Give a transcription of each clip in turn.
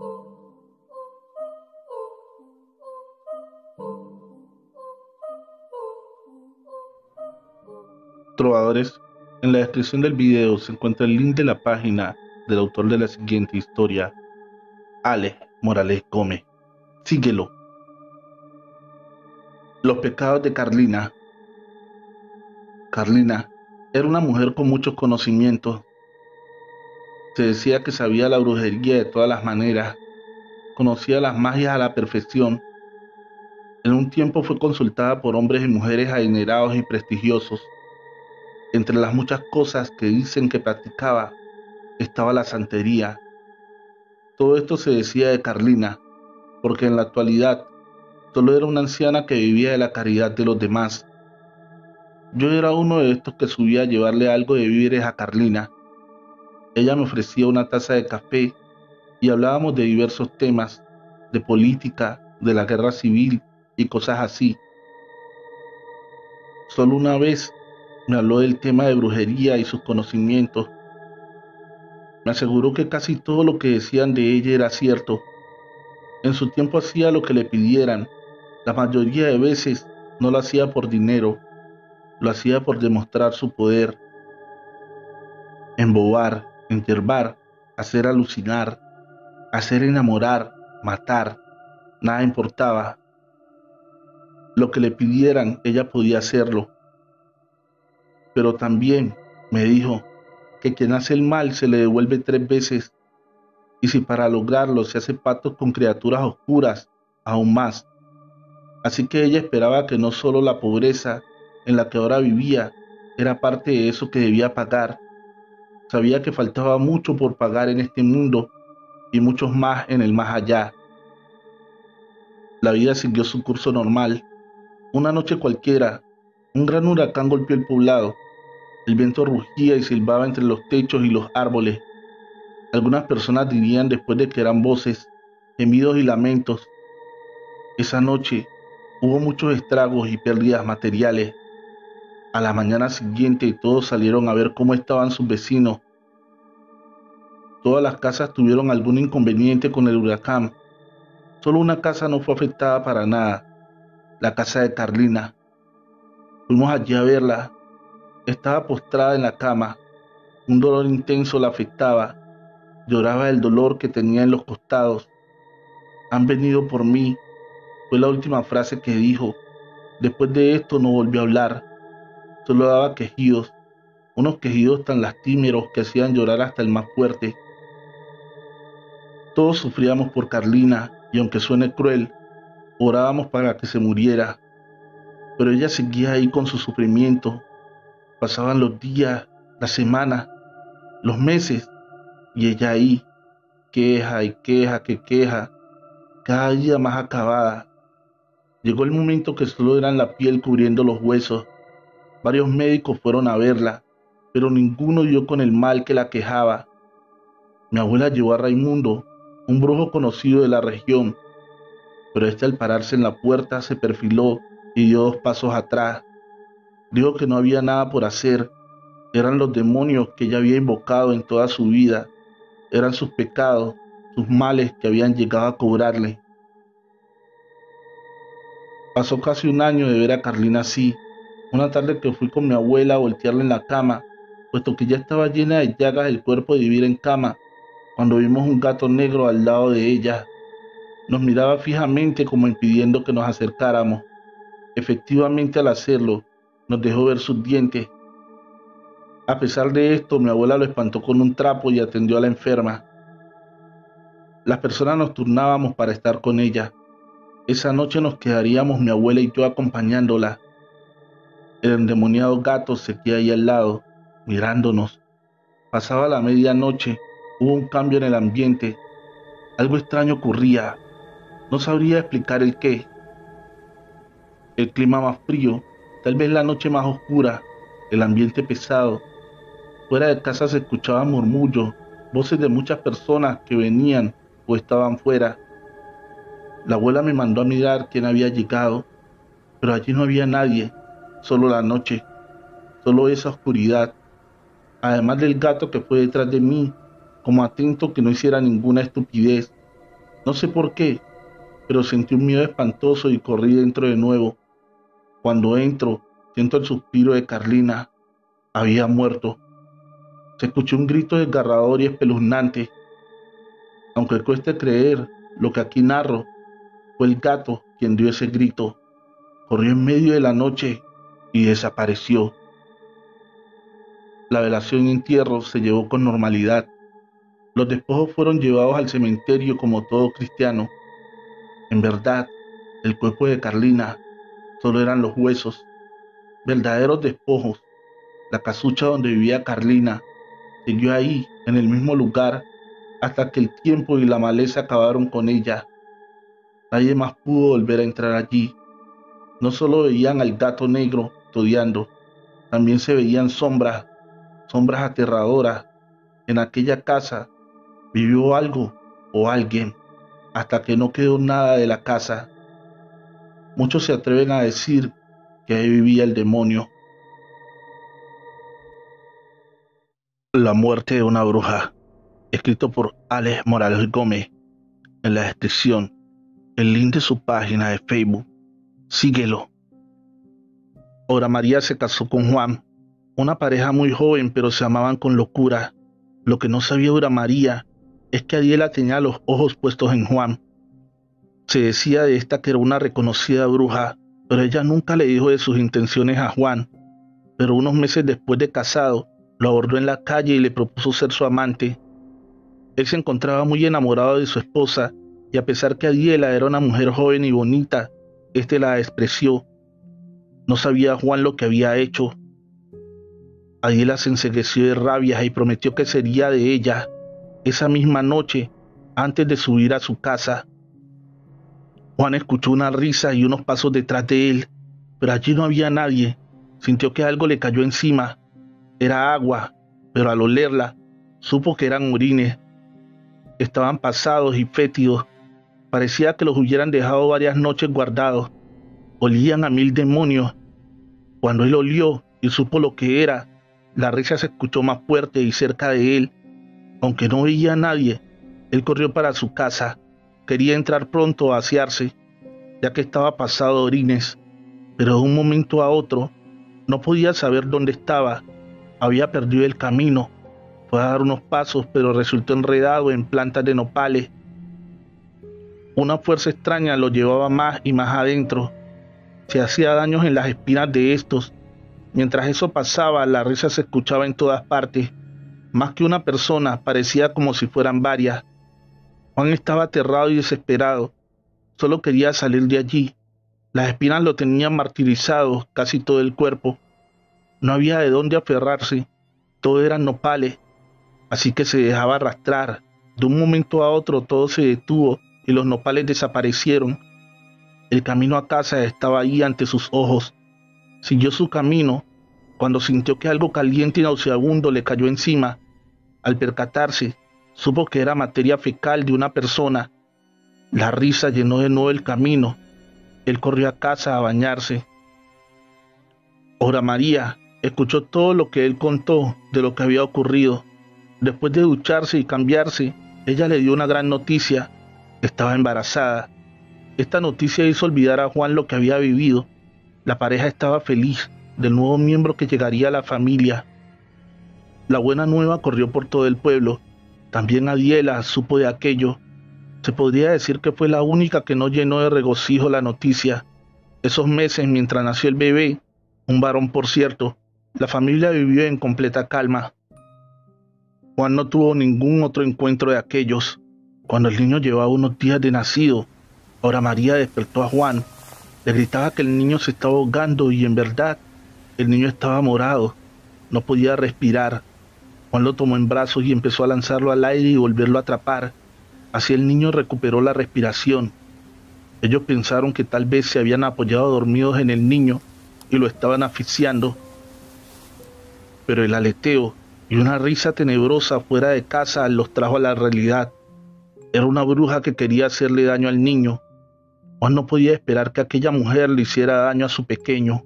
Trovadores, en la descripción del video se encuentra el link de la página del autor de la siguiente historia, Alex Morales Gómez. Síguelo. Los pecados de Carlina. Carlina era una mujer con muchos conocimientos. Se decía que sabía la brujería de todas las maneras, conocía las magias a la perfección. En un tiempo fue consultada por hombres y mujeres adinerados y prestigiosos. Entre las muchas cosas que dicen que practicaba, estaba la santería. Todo esto se decía de Carlina, porque en la actualidad solo era una anciana que vivía de la caridad de los demás. Yo era uno de estos que subía a llevarle algo de víveres a Carlina. Ella me ofrecía una taza de café y hablábamos de diversos temas, de política, de la guerra civil y cosas así. Solo una vez me habló del tema de brujería y sus conocimientos. Me aseguró que casi todo lo que decían de ella era cierto. En su tiempo hacía lo que le pidieran. La mayoría de veces no lo hacía por dinero, lo hacía por demostrar su poder, embobar, enterbar, hacer alucinar, hacer enamorar, matar, nada importaba. Lo que le pidieran, ella podía hacerlo. Pero también me dijo que quien hace el mal se le devuelve 3 veces, y si para lograrlo se hace pactos con criaturas oscuras, aún más. Así que ella esperaba que no solo la pobreza en la que ahora vivía era parte de eso que debía pagar. Sabía que faltaba mucho por pagar en este mundo y muchos más en el más allá. La vida siguió su curso normal. Una noche cualquiera, un gran huracán golpeó el poblado. El viento rugía y silbaba entre los techos y los árboles. Algunas personas dirían después de que eran voces, gemidos y lamentos. Esa noche hubo muchos estragos y pérdidas materiales. A la mañana siguiente todos salieron a ver cómo estaban sus vecinos. Todas las casas tuvieron algún inconveniente con el huracán. Solo una casa no fue afectada para nada, la casa de Carlina. Fuimos allí a verla. Estaba postrada en la cama. Un dolor intenso la afectaba. Lloraba del dolor que tenía en los costados. Han venido por mí, fue la última frase que dijo. Después de esto no volvió a hablar. Solo daba quejidos, unos quejidos tan lastimeros que hacían llorar hasta el más fuerte. Todos sufríamos por Carlina y aunque suene cruel, orábamos para que se muriera. Pero ella seguía ahí con su sufrimiento. Pasaban los días, las semanas, los meses, y ella ahí, queja y queja que queja, cada día más acabada. Llegó el momento que solo eran la piel cubriendo los huesos. Varios médicos fueron a verla, pero ninguno dio con el mal que la quejaba. Mi abuela llevó a Raimundo, un brujo conocido de la región, pero este al pararse en la puerta se perfiló y dio 2 pasos atrás. Dijo que no había nada por hacer, eran los demonios que ella había invocado en toda su vida, eran sus pecados, sus males que habían llegado a cobrarle. Pasó casi un año de ver a Carlina así. Una tarde que fui con mi abuela a voltearla en la cama, puesto que ya estaba llena de llagas el cuerpo de vivir en cama, cuando vimos un gato negro al lado de ella. Nos miraba fijamente como impidiendo que nos acercáramos. Efectivamente, al hacerlo, nos dejó ver sus dientes. A pesar de esto, mi abuela lo espantó con un trapo y atendió a la enferma. Las personas nos turnábamos para estar con ella. Esa noche nos quedaríamos mi abuela y yo acompañándola. El endemoniado gato seguía ahí al lado, mirándonos. Pasaba la medianoche, hubo un cambio en el ambiente. Algo extraño ocurría. No sabría explicar el qué. El clima más frío, tal vez la noche más oscura, el ambiente pesado. Fuera de casa se escuchaban murmullos, voces de muchas personas que venían o estaban fuera. La abuela me mandó a mirar quién había llegado, pero allí no había nadie, solo la noche, solo esa oscuridad, además del gato que fue detrás de mí, como atento que no hiciera ninguna estupidez. No sé por qué, pero sentí un miedo espantoso y corrí dentro de nuevo. Cuando entro, siento el suspiro de Carlina. Había muerto. Se escuchó un grito desgarrador y espeluznante. Aunque cueste creer lo que aquí narro, fue el gato quien dio ese grito. Corrió en medio de la noche y desapareció. La velación y entierro se llevó con normalidad. Los despojos fueron llevados al cementerio como todo cristiano. En verdad, el cuerpo de Carlina solo eran los huesos, verdaderos despojos. La casucha donde vivía Carlina siguió ahí, en el mismo lugar, hasta que el tiempo y la maleza acabaron con ella. Nadie más pudo volver a entrar allí. No solo veían al gato negro todeando, también se veían sombras, sombras aterradoras. En aquella casa vivió algo o alguien, hasta que no quedó nada de la casa. Muchos se atreven a decir que ahí vivía el demonio. La muerte de una bruja, escrito por Alex Morales Gómez. En la descripción, el link de su página de Facebook. Síguelo. Ora María se casó con Juan, una pareja muy joven, pero se amaban con locura. Lo que no sabía Ora María es que Adiela tenía los ojos puestos en Juan. Se decía de esta que era una reconocida bruja, pero ella nunca le dijo de sus intenciones a Juan. Pero unos meses después de casado, lo abordó en la calle y le propuso ser su amante. Él se encontraba muy enamorado de su esposa, y a pesar que Adiela era una mujer joven y bonita, este la despreció. No sabía Juan lo que había hecho. Adiela se encegueció de rabia y prometió que sería de ella esa misma noche, antes de subir a su casa. Juan escuchó una risa y unos pasos detrás de él, pero allí no había nadie. Sintió que algo le cayó encima. Era agua, pero al olerla, supo que eran orines. Estaban pasados y fétidos. Parecía que los hubieran dejado varias noches guardados. Olían a mil demonios. Cuando él olió y supo lo que era, la risa se escuchó más fuerte y cerca de él. Aunque no veía a nadie, él corrió para su casa. Quería entrar pronto a asearse, ya que estaba pasado de orines, pero de un momento a otro no podía saber dónde estaba. Había perdido el camino. Fue a dar unos pasos, pero resultó enredado en plantas de nopales. Una fuerza extraña lo llevaba más y más adentro. Se hacía daños en las espinas de estos. Mientras eso pasaba, la risa se escuchaba en todas partes. Más que una persona, parecía como si fueran varias. Juan estaba aterrado y desesperado. Solo quería salir de allí. Las espinas lo tenían martirizado casi todo el cuerpo. No había de dónde aferrarse. Todo eran nopales. Así que se dejaba arrastrar. De un momento a otro todo se detuvo y los nopales desaparecieron. El camino a casa estaba ahí ante sus ojos. Siguió su camino cuando sintió que algo caliente y nauseabundo le cayó encima. Al percatarse, supo que era materia fecal de una persona. La risa llenó de nuevo el camino. Él corrió a casa a bañarse. Ora María escuchó todo lo que él contó de lo que había ocurrido. Después de ducharse y cambiarse, ella le dio una gran noticia. Estaba embarazada. Esta noticia hizo olvidar a Juan lo que había vivido. La pareja estaba feliz del nuevo miembro que llegaría a la familia. La buena nueva corrió por todo el pueblo. También Adiela supo de aquello. Se podría decir que fue la única que no llenó de regocijo la noticia. Esos meses mientras nació el bebé, un varón por cierto, la familia vivió en completa calma. Juan no tuvo ningún otro encuentro de aquellos. Cuando el niño llevaba unos días de nacido, Ora María despertó a Juan. Le gritaba que el niño se estaba ahogando y en verdad, el niño estaba morado. No podía respirar. Juan lo tomó en brazos y empezó a lanzarlo al aire y volverlo a atrapar. Así el niño recuperó la respiración. Ellos pensaron que tal vez se habían apoyado dormidos en el niño y lo estaban asfixiando. Pero el aleteo y una risa tenebrosa fuera de casa los trajo a la realidad. Era una bruja que quería hacerle daño al niño. Juan no podía esperar que aquella mujer le hiciera daño a su pequeño.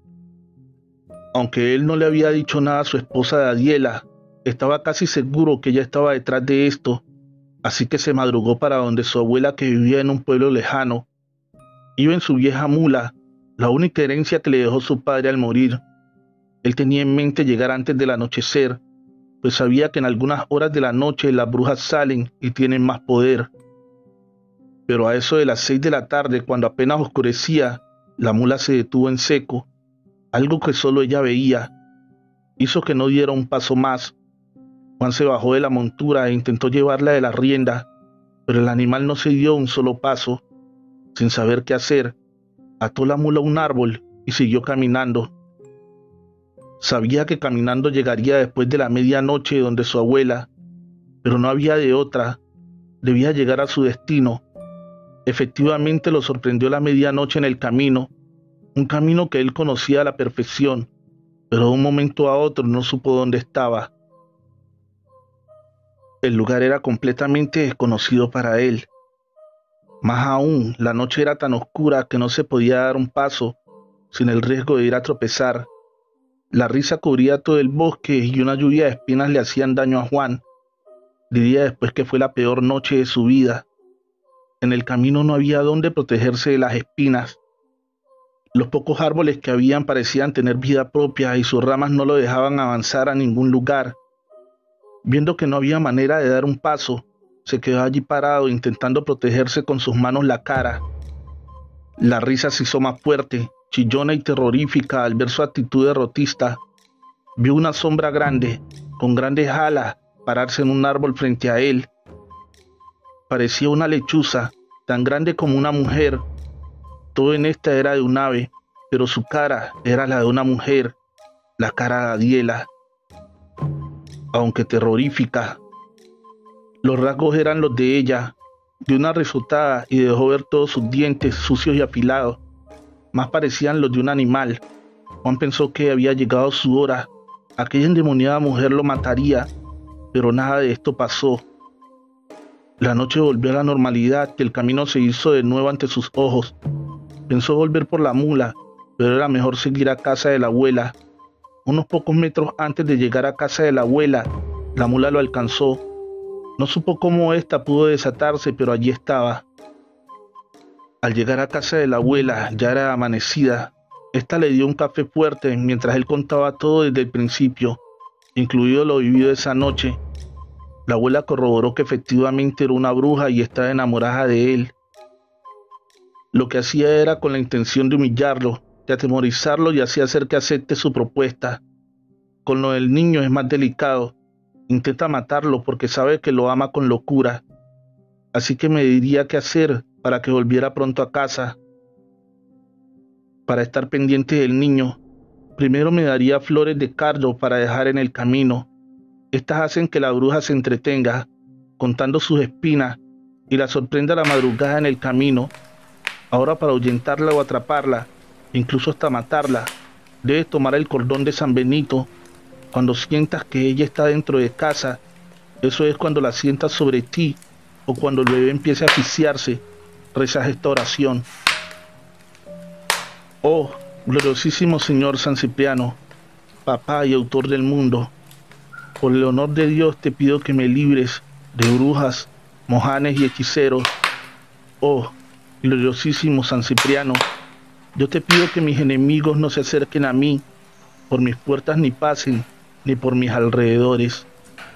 Aunque él no le había dicho nada a su esposa Adiela, estaba casi seguro que ella estaba detrás de esto. Así que se madrugó para donde su abuela, que vivía en un pueblo lejano. Iba en su vieja mula, la única herencia que le dejó su padre al morir. Él tenía en mente llegar antes del anochecer, pues sabía que en algunas horas de la noche las brujas salen y tienen más poder. Pero a eso de las 6 de la tarde, cuando apenas oscurecía, la mula se detuvo en seco. Algo que solo ella veía hizo que no diera un paso más. Juan se bajó de la montura e intentó llevarla de la rienda, pero el animal no se dio un solo paso. Sin saber qué hacer, ató la mula a un árbol y siguió caminando. Sabía que caminando llegaría después de la medianoche donde su abuela, pero no había de otra. Debía llegar a su destino. Efectivamente lo sorprendió la medianoche en el camino, un camino que él conocía a la perfección, pero de un momento a otro no supo dónde estaba. El lugar era completamente desconocido para él. Más aún, la noche era tan oscura que no se podía dar un paso sin el riesgo de ir a tropezar. La risa cubría todo el bosque y una lluvia de espinas le hacían daño a Juan. Diría después que fue la peor noche de su vida. En el camino no había dónde protegerse de las espinas. Los pocos árboles que habían parecían tener vida propia y sus ramas no lo dejaban avanzar a ningún lugar. Viendo que no había manera de dar un paso, se quedó allí parado intentando protegerse con sus manos la cara. La risa se hizo más fuerte, chillona y terrorífica al ver su actitud derrotista. Vio una sombra grande, con grandes alas, pararse en un árbol frente a él. Parecía una lechuza, tan grande como una mujer. Todo en esta era de un ave, pero su cara era la de una mujer, la cara de Adiela, aunque terrorífica. Los rasgos eran los de ella. Dio una risotada y dejó ver todos sus dientes sucios y afilados. Más parecían los de un animal. Juan pensó que había llegado su hora. Aquella endemoniada mujer lo mataría, pero nada de esto pasó. La noche volvió a la normalidad y el camino se hizo de nuevo ante sus ojos. Pensó volver por la mula, pero era mejor seguir a casa de la abuela. Unos pocos metros antes de llegar a casa de la abuela, la mula lo alcanzó. No supo cómo ésta pudo desatarse, pero allí estaba. Al llegar a casa de la abuela, ya era amanecida. Esta le dio un café fuerte mientras él contaba todo desde el principio, incluido lo vivido esa noche. La abuela corroboró que efectivamente era una bruja y estaba enamorada de él. Lo que hacía era con la intención de humillarlo, de atemorizarlo y así hacer que acepte su propuesta. Con lo del niño es más delicado. Intenta matarlo porque sabe que lo ama con locura. Así que me diría qué hacer para que volviera pronto a casa. Para estar pendiente del niño, primero me daría flores de cardo para dejar en el camino. Estas hacen que la bruja se entretenga, contando sus espinas, y la sorprenda a la madrugada en el camino. Ahora, para ahuyentarla o atraparla, incluso hasta matarla, debes tomar el cordón de San Benito. Cuando sientas que ella está dentro de casa, eso es cuando la sientas sobre ti, o cuando el bebé empiece a asfixiarse, rezas esta oración. Oh, gloriosísimo Señor San Cipriano, papá y autor del mundo, por el honor de Dios te pido que me libres de brujas, mojanes y hechiceros. Oh, gloriosísimo San Cipriano, yo te pido que mis enemigos no se acerquen a mí, por mis puertas ni pasen, ni por mis alrededores.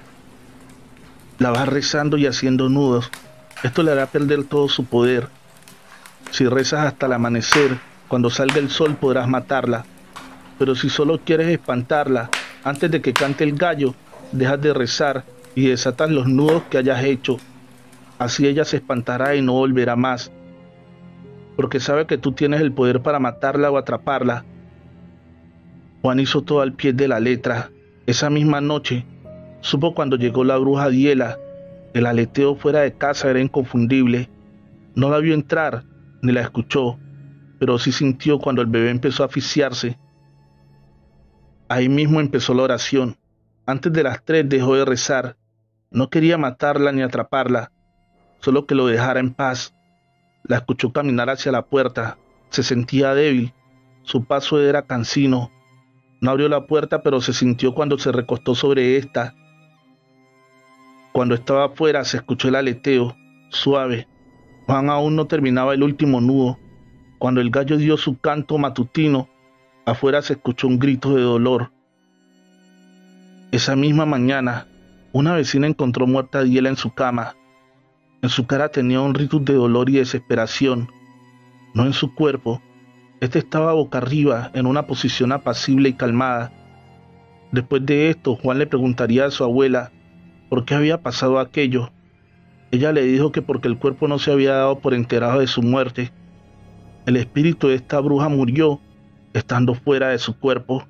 La vas rezando y haciendo nudos. Esto le hará perder todo su poder. Si rezas hasta el amanecer, cuando salga el sol podrás matarla. Pero si solo quieres espantarla, antes de que cante el gallo, dejas de rezar y desatas los nudos que hayas hecho. Así ella se espantará y no volverá más, porque sabe que tú tienes el poder para matarla o atraparla. Juan hizo todo al pie de la letra. Esa misma noche, supo cuando llegó la bruja Adiela. El aleteo fuera de casa era inconfundible. No la vio entrar, ni la escuchó, pero sí sintió cuando el bebé empezó a asfixiarse. Ahí mismo empezó la oración. Antes de las 3 dejó de rezar. No quería matarla ni atraparla, solo que lo dejara en paz. La escuchó caminar hacia la puerta. Se sentía débil. Su paso era cansino. No abrió la puerta, pero se sintió cuando se recostó sobre esta. Cuando estaba afuera se escuchó el aleteo, suave. Juan aún no terminaba el último nudo. Cuando el gallo dio su canto matutino, afuera se escuchó un grito de dolor. Esa misma mañana, una vecina encontró muerta a Diela en su cama. En su cara tenía un rictus de dolor y desesperación, no en su cuerpo. Este estaba boca arriba, en una posición apacible y calmada. Después de esto, Juan le preguntaría a su abuela por qué había pasado aquello. Ella le dijo que porque el cuerpo no se había dado por enterado de su muerte. El espíritu de esta bruja murió estando fuera de su cuerpo.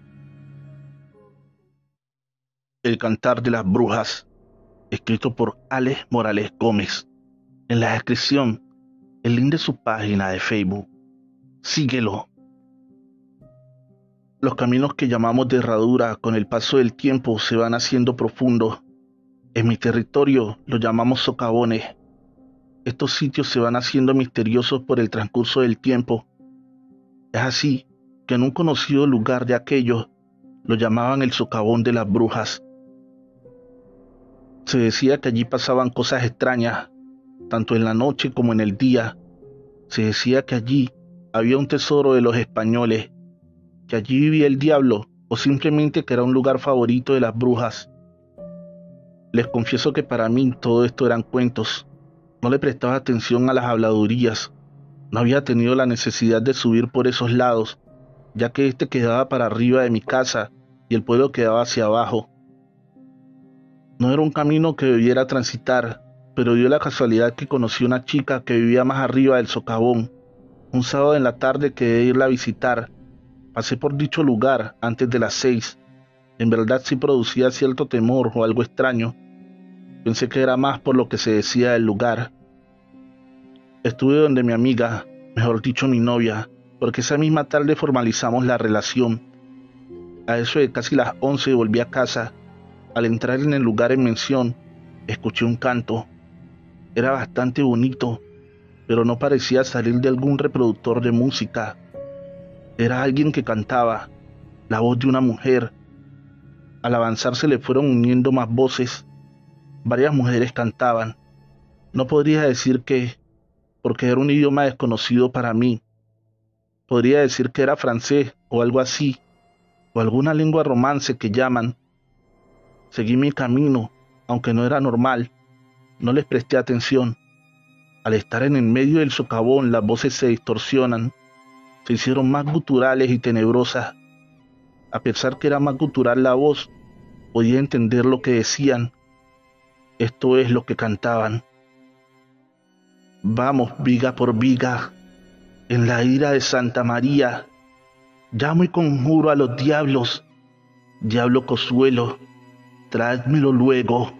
El cantar de las brujas, escrito por Alex Morales Gómez. En la descripción, el link de su página de Facebook. Síguelo. Los caminos que llamamos de herradura con el paso del tiempo se van haciendo profundos. En mi territorio los llamamos socavones. Estos sitios se van haciendo misteriosos por el transcurso del tiempo. Es así que en un conocido lugar de aquellos lo llamaban el socavón de las brujas. Se decía que allí pasaban cosas extrañas, tanto en la noche como en el día. Se decía que allí había un tesoro de los españoles, que allí vivía el diablo o simplemente que era un lugar favorito de las brujas. Les confieso que para mí todo esto eran cuentos. No le prestaba atención a las habladurías. No había tenido la necesidad de subir por esos lados, ya que este quedaba para arriba de mi casa y el pueblo quedaba hacia abajo. No era un camino que debiera transitar, pero dio la casualidad que conocí una chica que vivía más arriba del socavón. Un sábado en la tarde quedé irla a visitar. Pasé por dicho lugar antes de las 6. En verdad sí producía cierto temor o algo extraño. Pensé que era más por lo que se decía del lugar. Estuve donde mi amiga, mejor dicho mi novia, porque esa misma tarde formalizamos la relación. A eso de casi las 11 volví a casa. Al entrar en el lugar en mención, escuché un canto. Era bastante bonito, pero no parecía salir de algún reproductor de música. Era alguien que cantaba, la voz de una mujer. Al avanzar se le fueron uniendo más voces. Varias mujeres cantaban. No podría decir qué, porque era un idioma desconocido para mí. Podría decir que era francés o algo así, o alguna lengua romance que llaman. Seguí mi camino, aunque no era normal. No les presté atención. Al estar en el medio del socavón, las voces se distorsionan. Se hicieron más guturales y tenebrosas. A pesar que era más gutural la voz, podía entender lo que decían. Esto es lo que cantaban. Vamos viga por viga, en la ira de Santa María, llamo y conjuro a los diablos. Diablo Cozuelo, tráemelo luego.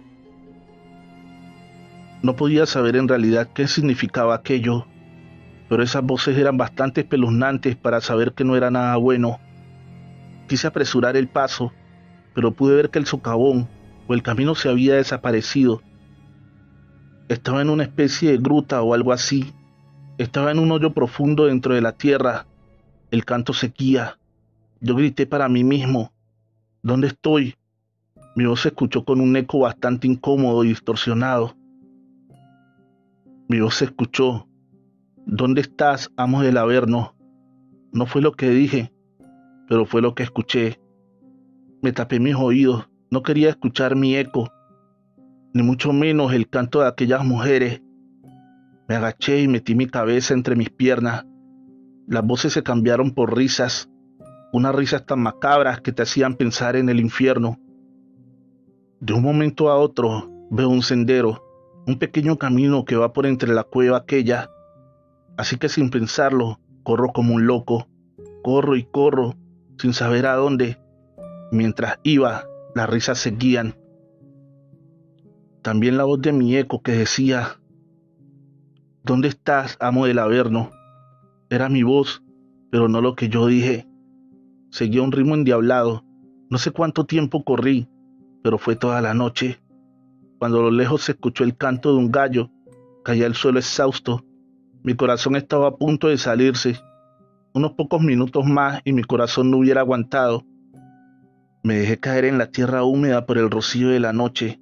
No podía saber en realidad qué significaba aquello, pero esas voces eran bastante espeluznantes para saber que no era nada bueno. Quise apresurar el paso, pero pude ver que el socavón o el camino se había desaparecido. Estaba en una especie de gruta o algo así. Estaba en un hoyo profundo dentro de la tierra. El canto seguía. Yo grité para mí mismo: ¿dónde estoy? Mi voz se escuchó con un eco bastante incómodo y distorsionado. Mi voz se escuchó: ¿dónde estás, amo del Averno? No fue lo que dije, pero fue lo que escuché. Me tapé mis oídos. No quería escuchar mi eco, ni mucho menos el canto de aquellas mujeres. Me agaché y metí mi cabeza entre mis piernas. Las voces se cambiaron por risas, unas risas tan macabras que te hacían pensar en el infierno. De un momento a otro veo un sendero, un pequeño camino que va por entre la cueva aquella. Así que sin pensarlo, corro como un loco. Corro y corro, sin saber a dónde. Mientras iba, las risas seguían. También la voz de mi eco que decía: ¿dónde estás, amo del Averno? Era mi voz, pero no lo que yo dije. Seguía un ritmo endiablado. No sé cuánto tiempo corrí, pero fue toda la noche. Cuando a lo lejos se escuchó el canto de un gallo, caí al suelo exhausto. Mi corazón estaba a punto de salirse. Unos pocos minutos más y mi corazón no hubiera aguantado. Me dejé caer en la tierra húmeda por el rocío de la noche.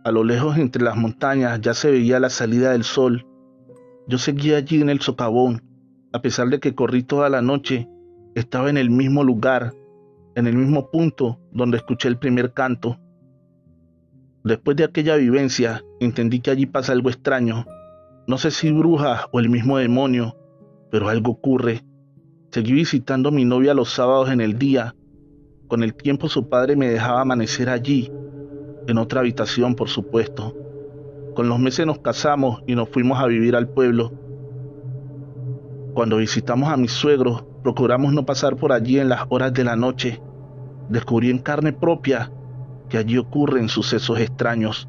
A lo lejos, entre las montañas, ya se veía la salida del sol. Yo seguía allí en el socavón. A pesar de que corrí toda la noche, estaba en el mismo lugar, en el mismo punto donde escuché el primer canto. Después de aquella vivencia, entendí que allí pasa algo extraño. No sé si brujas o el mismo demonio, pero algo ocurre. Seguí visitando a mi novia los sábados en el día. Con el tiempo su padre me dejaba amanecer allí, en otra habitación, por supuesto. Con los meses nos casamos y nos fuimos a vivir al pueblo. Cuando visitamos a mis suegros, procuramos no pasar por allí en las horas de la noche. Descubrí en carne propia que allí ocurren sucesos extraños.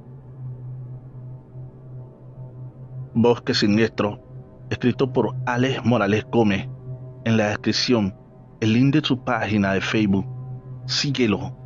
Bosque Siniestro, escrito por Alex Morales Gómez. En la descripción, el link de su página de Facebook. Síguelo.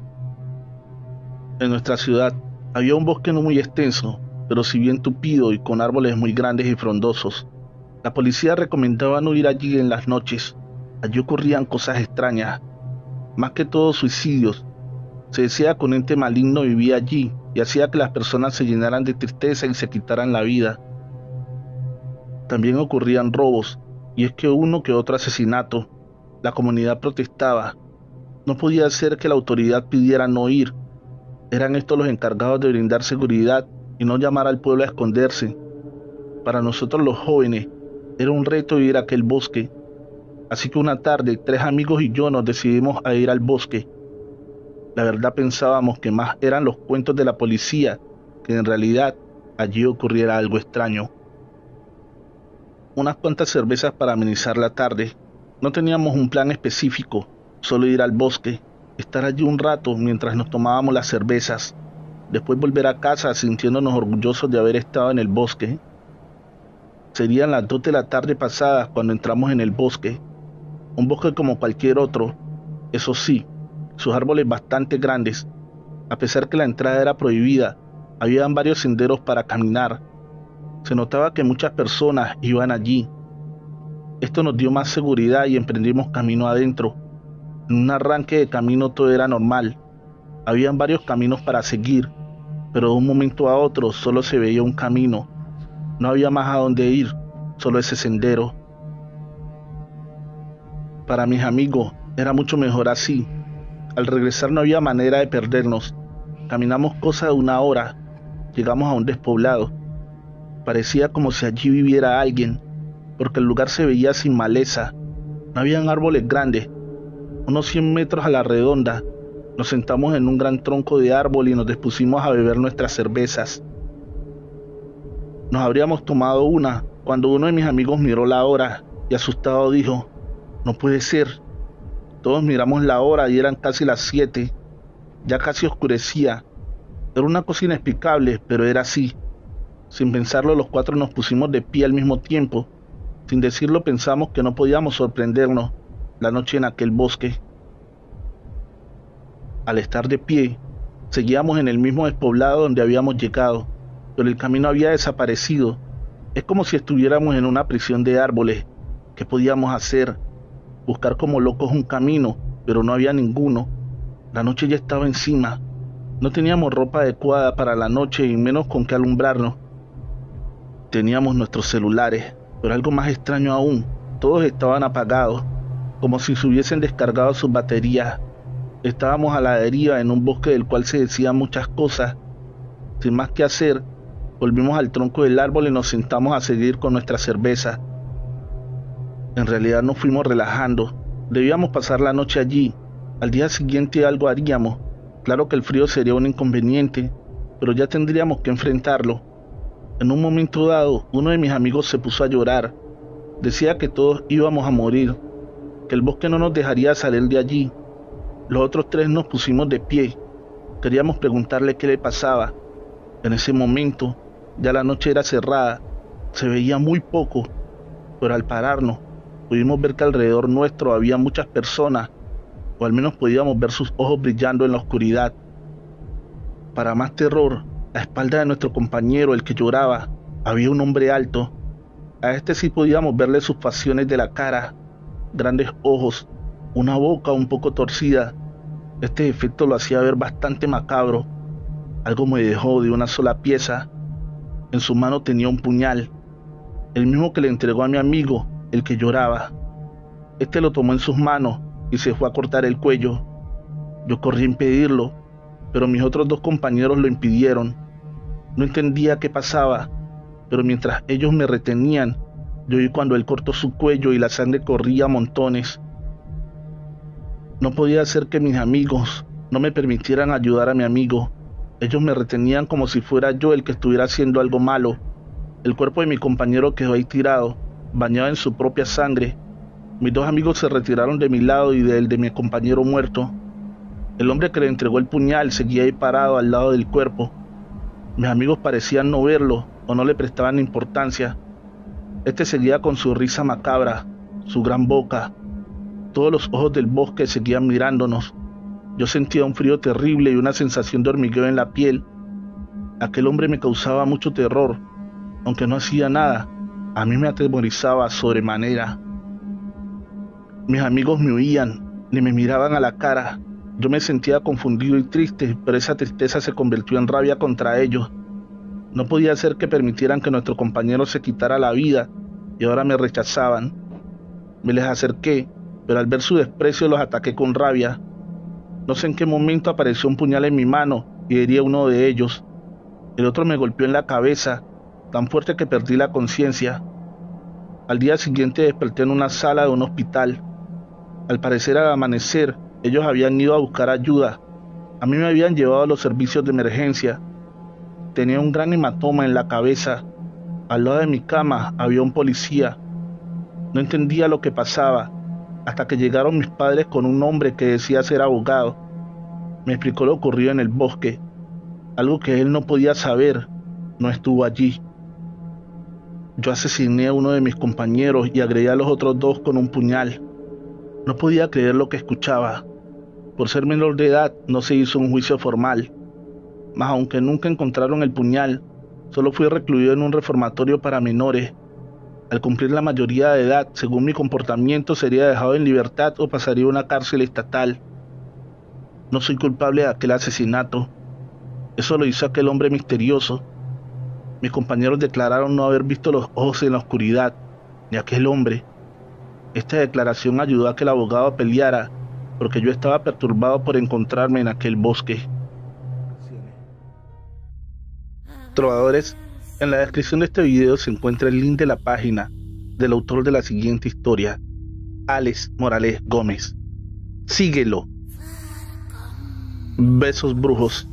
En nuestra ciudad había un bosque no muy extenso, pero sí bien tupido y con árboles muy grandes y frondosos. La policía recomendaba no ir allí en las noches. Allí ocurrían cosas extrañas, más que todo suicidios. Se decía que un ente maligno vivía allí y hacía que las personas se llenaran de tristeza y se quitaran la vida. También ocurrían robos, y es que uno que otro asesinato. La comunidad protestaba. No podía ser que la autoridad pidiera no ir. Eran estos los encargados de brindar seguridad y no llamar al pueblo a esconderse. Para nosotros los jóvenes, era un reto ir a aquel bosque. Así que una tarde, 3 amigos y yo nos decidimos a ir al bosque. La verdad pensábamos que más eran los cuentos de la policía, que en realidad allí ocurriera algo extraño. Unas cuantas cervezas para amenizar la tarde. No teníamos un plan específico, solo ir al bosque, estar allí un rato mientras nos tomábamos las cervezas, después volver a casa sintiéndonos orgullosos de haber estado en el bosque. Serían las 2 de la tarde pasadas cuando entramos en el bosque. Un bosque como cualquier otro, eso sí, sus árboles bastante grandes. A pesar que la entrada era prohibida, habían varios senderos para caminar. Se notaba que muchas personas iban allí. Esto nos dio más seguridad y emprendimos camino adentro. En un arranque de camino todo era normal. Habían varios caminos para seguir, pero de un momento a otro solo se veía un camino. No había más a dónde ir, solo ese sendero. Para mis amigos era mucho mejor así. Al regresar no había manera de perdernos. Caminamos cosa de 1 hora. Llegamos a un despoblado. Parecía como si allí viviera alguien, porque el lugar se veía sin maleza. No habían árboles grandes. Unos 100 metros a la redonda. Nos sentamos en un gran tronco de árbol y nos dispusimos a beber nuestras cervezas. Nos habríamos tomado una cuando uno de mis amigos miró la hora y asustado dijo: "No puede ser". Todos miramos la hora y eran casi las 7. Ya casi oscurecía. Era una cosa inexplicable, pero era así. Sin pensarlo, los 4 nos pusimos de pie al mismo tiempo. Sin decirlo, pensamos que no podíamos sorprendernos la noche en aquel bosque. Al estar de pie, seguíamos en el mismo despoblado donde habíamos llegado, pero el camino había desaparecido. Es como si estuviéramos en una prisión de árboles. ¿Qué podíamos hacer? Buscar como locos un camino, pero no había ninguno. La noche ya estaba encima. No teníamos ropa adecuada para la noche y menos con qué alumbrarnos. Teníamos nuestros celulares, pero algo más extraño aún, todos estaban apagados, como si se hubiesen descargado sus baterías. Estábamos a la deriva en un bosque del cual se decían muchas cosas. Sin más que hacer, volvimos al tronco del árbol y nos sentamos a seguir con nuestra cerveza. En realidad nos fuimos relajando. Debíamos pasar la noche allí. Al día siguiente algo haríamos. Claro que el frío sería un inconveniente, pero ya tendríamos que enfrentarlo. En un momento dado, uno de mis amigos se puso a llorar. Decía que todos íbamos a morir, que el bosque no nos dejaría salir de allí. Los otros 3 nos pusimos de pie. Queríamos preguntarle qué le pasaba. En ese momento, ya la noche era cerrada. Se veía muy poco, pero al pararnos, pudimos ver que alrededor nuestro había muchas personas, o al menos podíamos ver sus ojos brillando en la oscuridad. Para más terror, a la espalda de nuestro compañero, el que lloraba, había un hombre alto. A este sí podíamos verle sus facciones de la cara, grandes ojos, una boca un poco torcida. Este efecto lo hacía ver bastante macabro. Algo me dejó de una sola pieza. En su mano tenía un puñal, el mismo que le entregó a mi amigo, el que lloraba. Este lo tomó en sus manos y se fue a cortar el cuello. Yo corrí a impedirlo, pero mis otros dos compañeros lo impidieron. No entendía qué pasaba, pero mientras ellos me retenían, yo vi cuando él cortó su cuello y la sangre corría a montones. No podía hacer que mis amigos no me permitieran ayudar a mi amigo. Ellos me retenían como si fuera yo el que estuviera haciendo algo malo. El cuerpo de mi compañero quedó ahí tirado, bañado en su propia sangre. Mis dos amigos se retiraron de mi lado y del de mi compañero muerto. El hombre que le entregó el puñal seguía ahí parado al lado del cuerpo. Mis amigos parecían no verlo o no le prestaban importancia. Este seguía con su risa macabra, su gran boca. Todos los ojos del bosque seguían mirándonos. Yo sentía un frío terrible y una sensación de hormigueo en la piel. Aquel hombre me causaba mucho terror. Aunque no hacía nada, a mí me atemorizaba sobremanera. Mis amigos me huían, ni me miraban a la cara. Yo me sentía confundido y triste, pero esa tristeza se convirtió en rabia contra ellos. No podía ser que permitieran que nuestro compañero se quitara la vida y ahora me rechazaban. Me les acerqué, pero al ver su desprecio los ataqué con rabia. No sé en qué momento apareció un puñal en mi mano y herí a uno de ellos. El otro me golpeó en la cabeza, tan fuerte que perdí la conciencia. Al día siguiente desperté en una sala de un hospital. Al parecer, al amanecer, ellos habían ido a buscar ayuda. A mí me habían llevado a los servicios de emergencia. Tenía un gran hematoma en la cabeza. Al lado de mi cama había un policía. No entendía lo que pasaba, hasta que llegaron mis padres con un hombre que decía ser abogado. Me explicó lo ocurrido en el bosque. Algo que él no podía saber, no estuvo allí. Yo asesiné a uno de mis compañeros y agredí a los otros dos con un puñal. No podía creer lo que escuchaba. Por ser menor de edad, no se hizo un juicio formal. Mas aunque nunca encontraron el puñal, solo fui recluido en un reformatorio para menores. Al cumplir la mayoría de edad, según mi comportamiento, sería dejado en libertad o pasaría a una cárcel estatal. No soy culpable de aquel asesinato. Eso lo hizo aquel hombre misterioso. Mis compañeros declararon no haber visto los ojos en la oscuridad, ni aquel hombre. Esta declaración ayudó a que el abogado peleara, porque yo estaba perturbado por encontrarme en aquel bosque. Trovadores, en la descripción de este video se encuentra el link de la página del autor de la siguiente historia, Alex Morales Gómez. Síguelo. Besos brujos.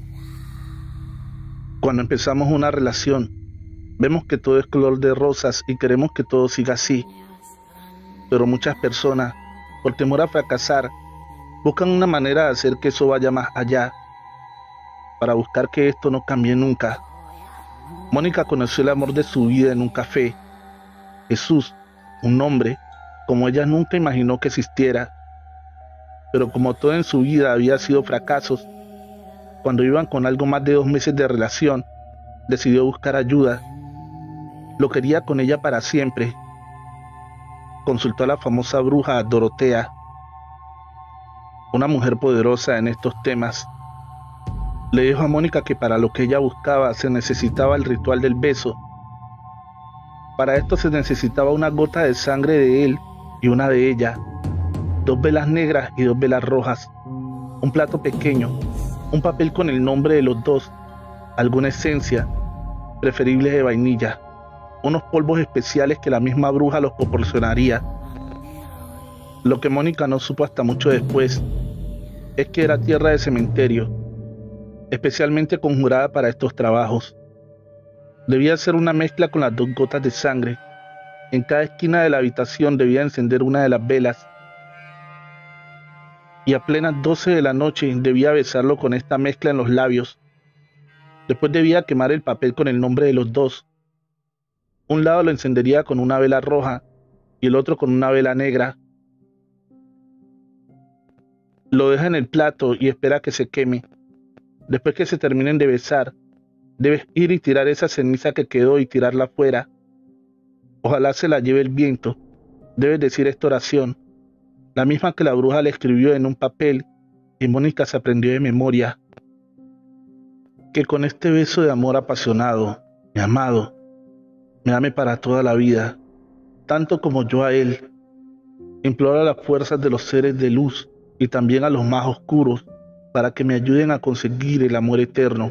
Cuando empezamos una relación, vemos que todo es color de rosas y queremos que todo siga así. Pero muchas personas, por temor a fracasar, buscan una manera de hacer que eso vaya más allá, para buscar que esto no cambie nunca. Mónica conoció el amor de su vida en un café. Jesús, un hombre, como ella nunca imaginó que existiera. Pero como todo en su vida había sido fracasos, cuando iban con algo más de 2 meses de relación, decidió buscar ayuda. Lo quería con ella para siempre. Consultó a la famosa bruja Dorotea, una mujer poderosa en estos temas. Le dijo a Mónica que para lo que ella buscaba se necesitaba el ritual del beso. Para esto se necesitaba una gota de sangre de él y una de ella, 2 velas negras y 2 velas rojas, un plato pequeño, un papel con el nombre de los dos, alguna esencia, preferible de vainilla, unos polvos especiales que la misma bruja los proporcionaría. Lo que Mónica no supo hasta mucho después es que era tierra de cementerio, especialmente conjurada para estos trabajos. Debía ser una mezcla con las 2 gotas de sangre. En cada esquina de la habitación debía encender una de las velas, y a plenas 12 de la noche debía besarlo con esta mezcla en los labios. Después debía quemar el papel con el nombre de los dos. Un lado lo encendería con una vela roja y el otro con una vela negra. Lo deja en el plato y espera que se queme. Después que se terminen de besar, debes ir y tirar esa ceniza que quedó y tirarla fuera. Ojalá se la lleve el viento. Debes decir esta oración, la misma que la bruja le escribió en un papel y Mónica se aprendió de memoria. que con este beso de amor apasionado, mi amado, me ame para toda la vida, tanto como yo a él. Imploro a las fuerzas de los seres de luz y también a los más oscuros para que me ayuden a conseguir el amor eterno.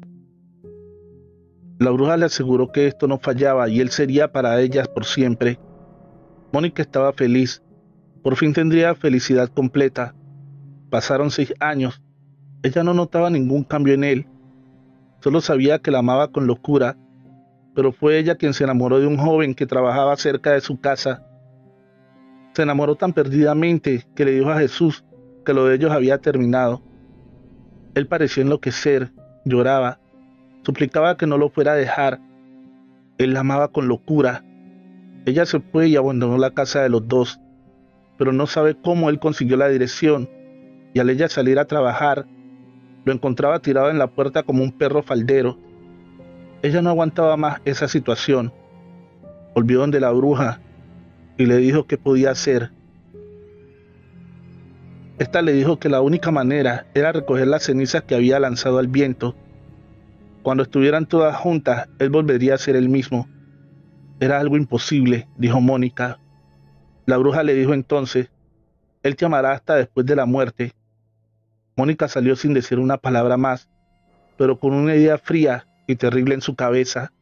La bruja le aseguró que esto no fallaba y él sería para ellas por siempre. Mónica estaba feliz. Por fin tendría felicidad completa. Pasaron 6 años. Ella no notaba ningún cambio en él. Solo sabía que la amaba con locura, pero fue ella quien se enamoró de un joven que trabajaba cerca de su casa. Se enamoró tan perdidamente que le dijo a Jesús que lo de ellos había terminado. Él pareció enloquecer, lloraba, suplicaba que no lo fuera a dejar. Él la amaba con locura. Ella se fue y abandonó la casa de los dos, pero no sabe cómo él consiguió la dirección, y al ella salir a trabajar, lo encontraba tirado en la puerta como un perro faldero. Ella no aguantaba más esa situación. Volvió donde la bruja y le dijo qué podía hacer. Esta le dijo que la única manera era recoger las cenizas que había lanzado al viento. Cuando estuvieran todas juntas, él volvería a ser el mismo. Era algo imposible, dijo Mónica. La bruja le dijo entonces, él te amará hasta después de la muerte. Mónica salió sin decir una palabra más, pero con una idea fría y terrible en su cabeza.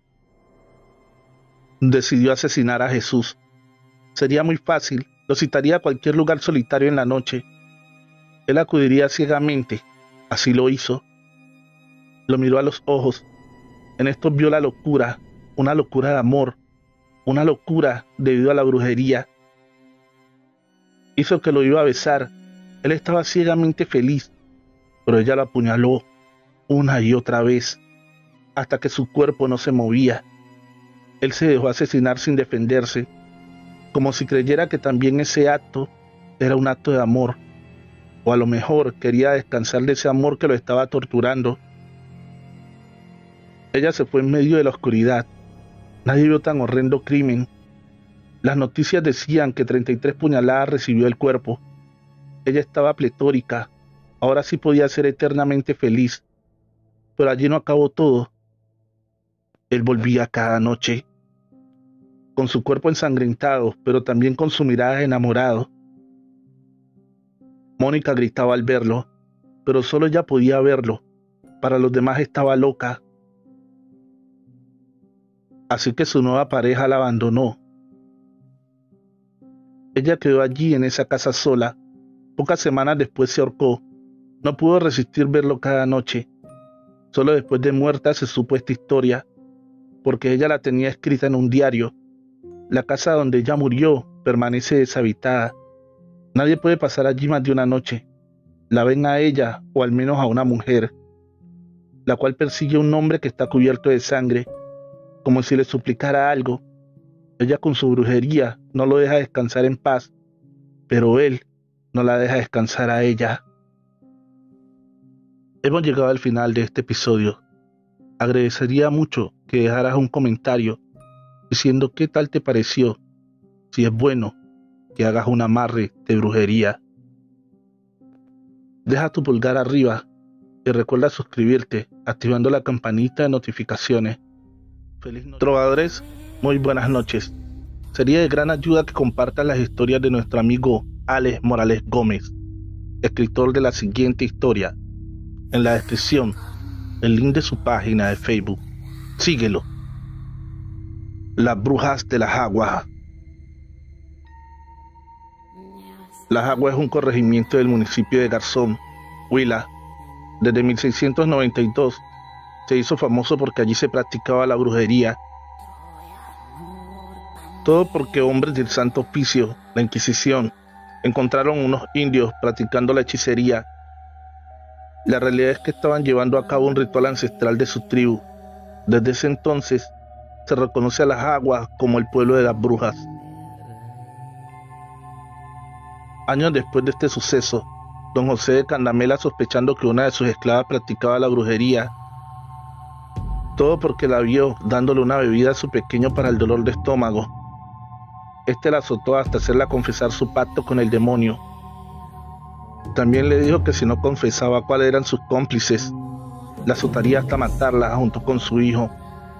Decidió asesinar a Jesús. Sería muy fácil, lo citaría a cualquier lugar solitario en la noche. Él acudiría ciegamente, así lo hizo. Lo miró a los ojos. En esto vio la locura, una locura de amor, una locura debido a la brujería. Hizo que lo iba a besar. Él estaba ciegamente feliz, pero ella lo apuñaló una y otra vez, hasta que su cuerpo no se movía. Él se dejó asesinar sin defenderse, como si creyera que también ese acto era un acto de amor, o a lo mejor quería descansar de ese amor que lo estaba torturando. Ella se fue en medio de la oscuridad. Nadie vio tan horrendo crimen. Las noticias decían que 33 puñaladas recibió el cuerpo. Ella estaba pletórica. Ahora sí podía ser eternamente feliz. Pero allí no acabó todo. Él volvía cada noche, con su cuerpo ensangrentado, pero también con su mirada enamorado. Mónica gritaba al verlo, pero solo ella podía verlo. Para los demás estaba loca. Así que su nueva pareja la abandonó. Ella quedó allí en esa casa sola. Pocas semanas después se ahorcó. No pudo resistir verlo cada noche. Solo después de muerta se supo esta historia, porque ella la tenía escrita en un diario. La casa donde ella murió permanece deshabitada. Nadie puede pasar allí más de una noche. La ven a ella, o al menos a una mujer, la cual persigue a un hombre que está cubierto de sangre, como si le suplicara algo. Ella con su brujería no lo deja descansar en paz, pero él no la deja descansar a ella. Hemos llegado al final de este episodio. Agradecería mucho que dejaras un comentario diciendo qué tal te pareció, si es bueno que hagas un amarre de brujería. Deja tu pulgar arriba y recuerda suscribirte activando la campanita de notificaciones. Feliz noche. Trovadores, muy buenas noches. Sería de gran ayuda que compartas las historias de nuestro amigo Alex Morales Gómez, escritor de la siguiente historia. En la descripción, el link de su página de Facebook. Síguelo. Las brujas de Las Aguas. Las Aguas es un corregimiento del municipio de Garzón, Huila. Desde 1692 se hizo famoso porque allí se practicaba la brujería. Todo porque hombres del Santo Oficio, la Inquisición, encontraron unos indios practicando la hechicería. La realidad es que estaban llevando a cabo un ritual ancestral de su tribu. Desde ese entonces se reconoce a Las Aguas como el pueblo de las brujas. Años después de este suceso, don José de Candamela, sospechando que una de sus esclavas practicaba la brujería, todo porque la vio dándole una bebida a su pequeño para el dolor de estómago. Este la azotó hasta hacerla confesar su pacto con el demonio. También le dijo que si no confesaba cuáles eran sus cómplices, la azotaría hasta matarla junto con su hijo.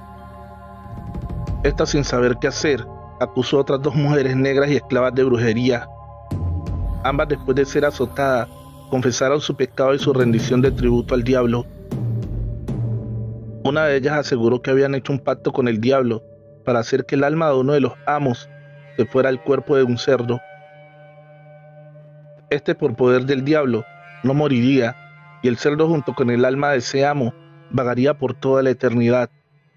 Esta, sin saber qué hacer, acusó a otras 2 mujeres negras y esclavas de brujería. Ambas, después de ser azotadas, confesaron su pecado y su rendición de tributo al diablo. Una de ellas aseguró que habían hecho un pacto con el diablo para hacer que el alma de uno de los amos se fuera al cuerpo de un cerdo. Este, por poder del diablo, no moriría, y el cerdo junto con el alma de ese amo vagaría por toda la eternidad.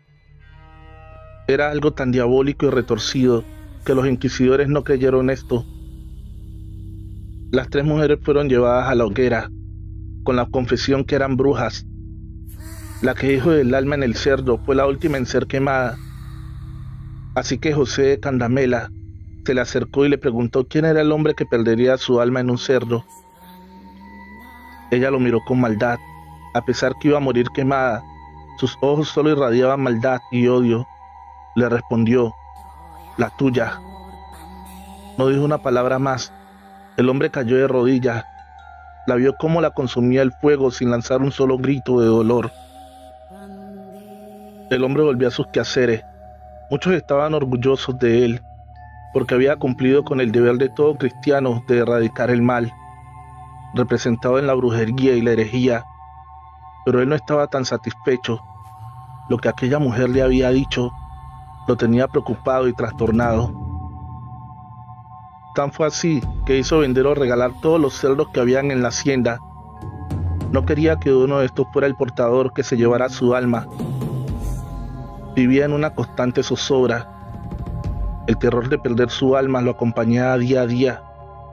Era algo tan diabólico y retorcido que los inquisidores no creyeron esto. Las 3 mujeres fueron llevadas a la hoguera, con la confesión que eran brujas. La que dijo del alma en el cerdo fue la última en ser quemada. Así que José de Candamela se le acercó y le preguntó quién era el hombre que perdería su alma en un cerdo. Ella lo miró con maldad. A pesar que iba a morir quemada, sus ojos solo irradiaban maldad y odio. Le respondió: la tuya. No dijo una palabra más. El hombre cayó de rodillas. La vio cómo la consumía el fuego sin lanzar un solo grito de dolor. El hombre volvió a sus quehaceres. Muchos estaban orgullosos de él, porque había cumplido con el deber de todo cristiano de erradicar el mal, representado en la brujería y la herejía. Pero él no estaba tan satisfecho. Lo que aquella mujer le había dicho lo tenía preocupado y trastornado. Tan fue así que hizo vender o regalar todos los cerdos que habían en la hacienda. No quería que uno de estos fuera el portador que se llevara su alma. Vivía en una constante zozobra. El terror de perder su alma lo acompañaba día a día.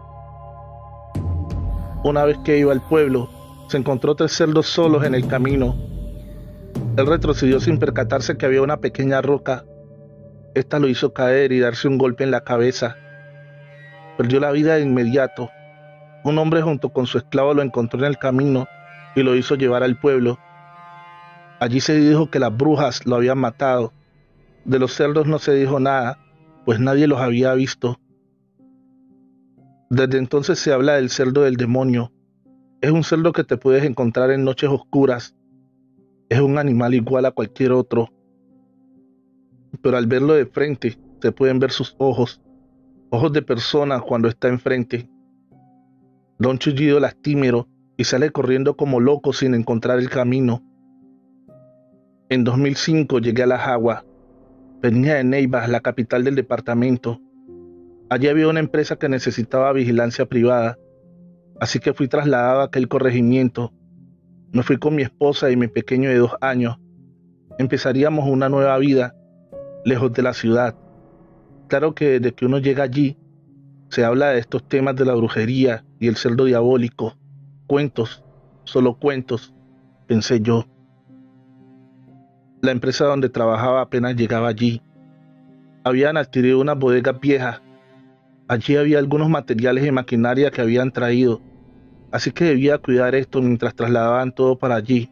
Una vez que iba al pueblo, se encontró 3 cerdos solos en el camino. Él retrocedió sin percatarse que había una pequeña roca. Esta lo hizo caer y darse un golpe en la cabeza. Perdió la vida de inmediato. Un hombre junto con su esclavo lo encontró en el camino y lo hizo llevar al pueblo. Allí se dijo que las brujas lo habían matado. De los cerdos no se dijo nada, pues nadie los había visto. Desde entonces se habla del cerdo del demonio. Es un cerdo que te puedes encontrar en noches oscuras. Es un animal igual a cualquier otro. Pero al verlo de frente, se pueden ver sus ojos. Ojos de persona cuando está enfrente. Da un chillido lastimero y sale corriendo como loco sin encontrar el camino. En 2005 llegué a La Jagua. Venía de Neiva, la capital del departamento. Allí había una empresa que necesitaba vigilancia privada, así que fui trasladado a aquel corregimiento. Me fui con mi esposa y mi pequeño de 2 años. Empezaríamos una nueva vida, lejos de la ciudad. Claro que desde que uno llega allí, se habla de estos temas de la brujería y el cerdo diabólico. Cuentos, solo cuentos, pensé yo. La empresa donde trabajaba apenas llegaba allí. Habían adquirido unas bodegas viejas. Allí había algunos materiales y maquinaria que habían traído, así que debía cuidar esto mientras trasladaban todo para allí.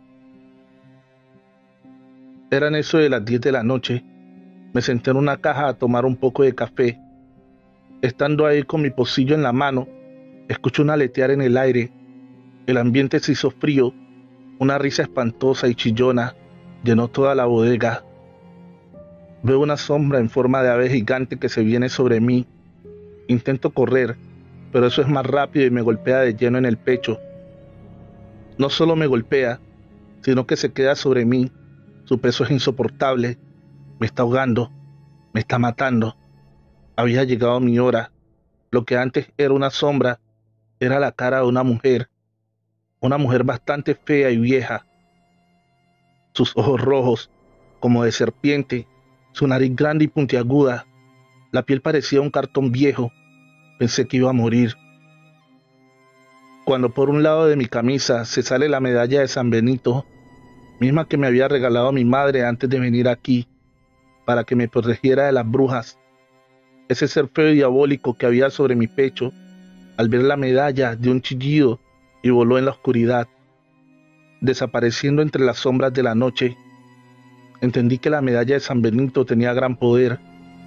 Eran eso de las 10 de la noche. Me senté en una caja a tomar un poco de café. Estando ahí con mi pocillo en la mano, escucho un aletear en el aire. El ambiente se hizo frío. Una risa espantosa y chillona llenó toda la bodega. Veo una sombra en forma de ave gigante que se viene sobre mí. Intento correr, pero eso es más rápido y me golpea de lleno en el pecho. No solo me golpea, sino que se queda sobre mí. Su peso es insoportable. Me está ahogando. Me está matando. Había llegado mi hora. Lo que antes era una sombra, era la cara de una mujer bastante fea y vieja. Sus ojos rojos, como de serpiente, su nariz grande y puntiaguda. La piel parecía un cartón viejo. Pensé que iba a morir. Cuando por un lado de mi camisa se sale la medalla de San Benito, misma que me había regalado mi madre antes de venir aquí, para que me protegiera de las brujas. Ese ser feo y diabólico que había sobre mi pecho, al ver la medalla, dio un chillido y voló en la oscuridad, desapareciendo entre las sombras de la noche. Entendí que la medalla de San Benito tenía gran poder.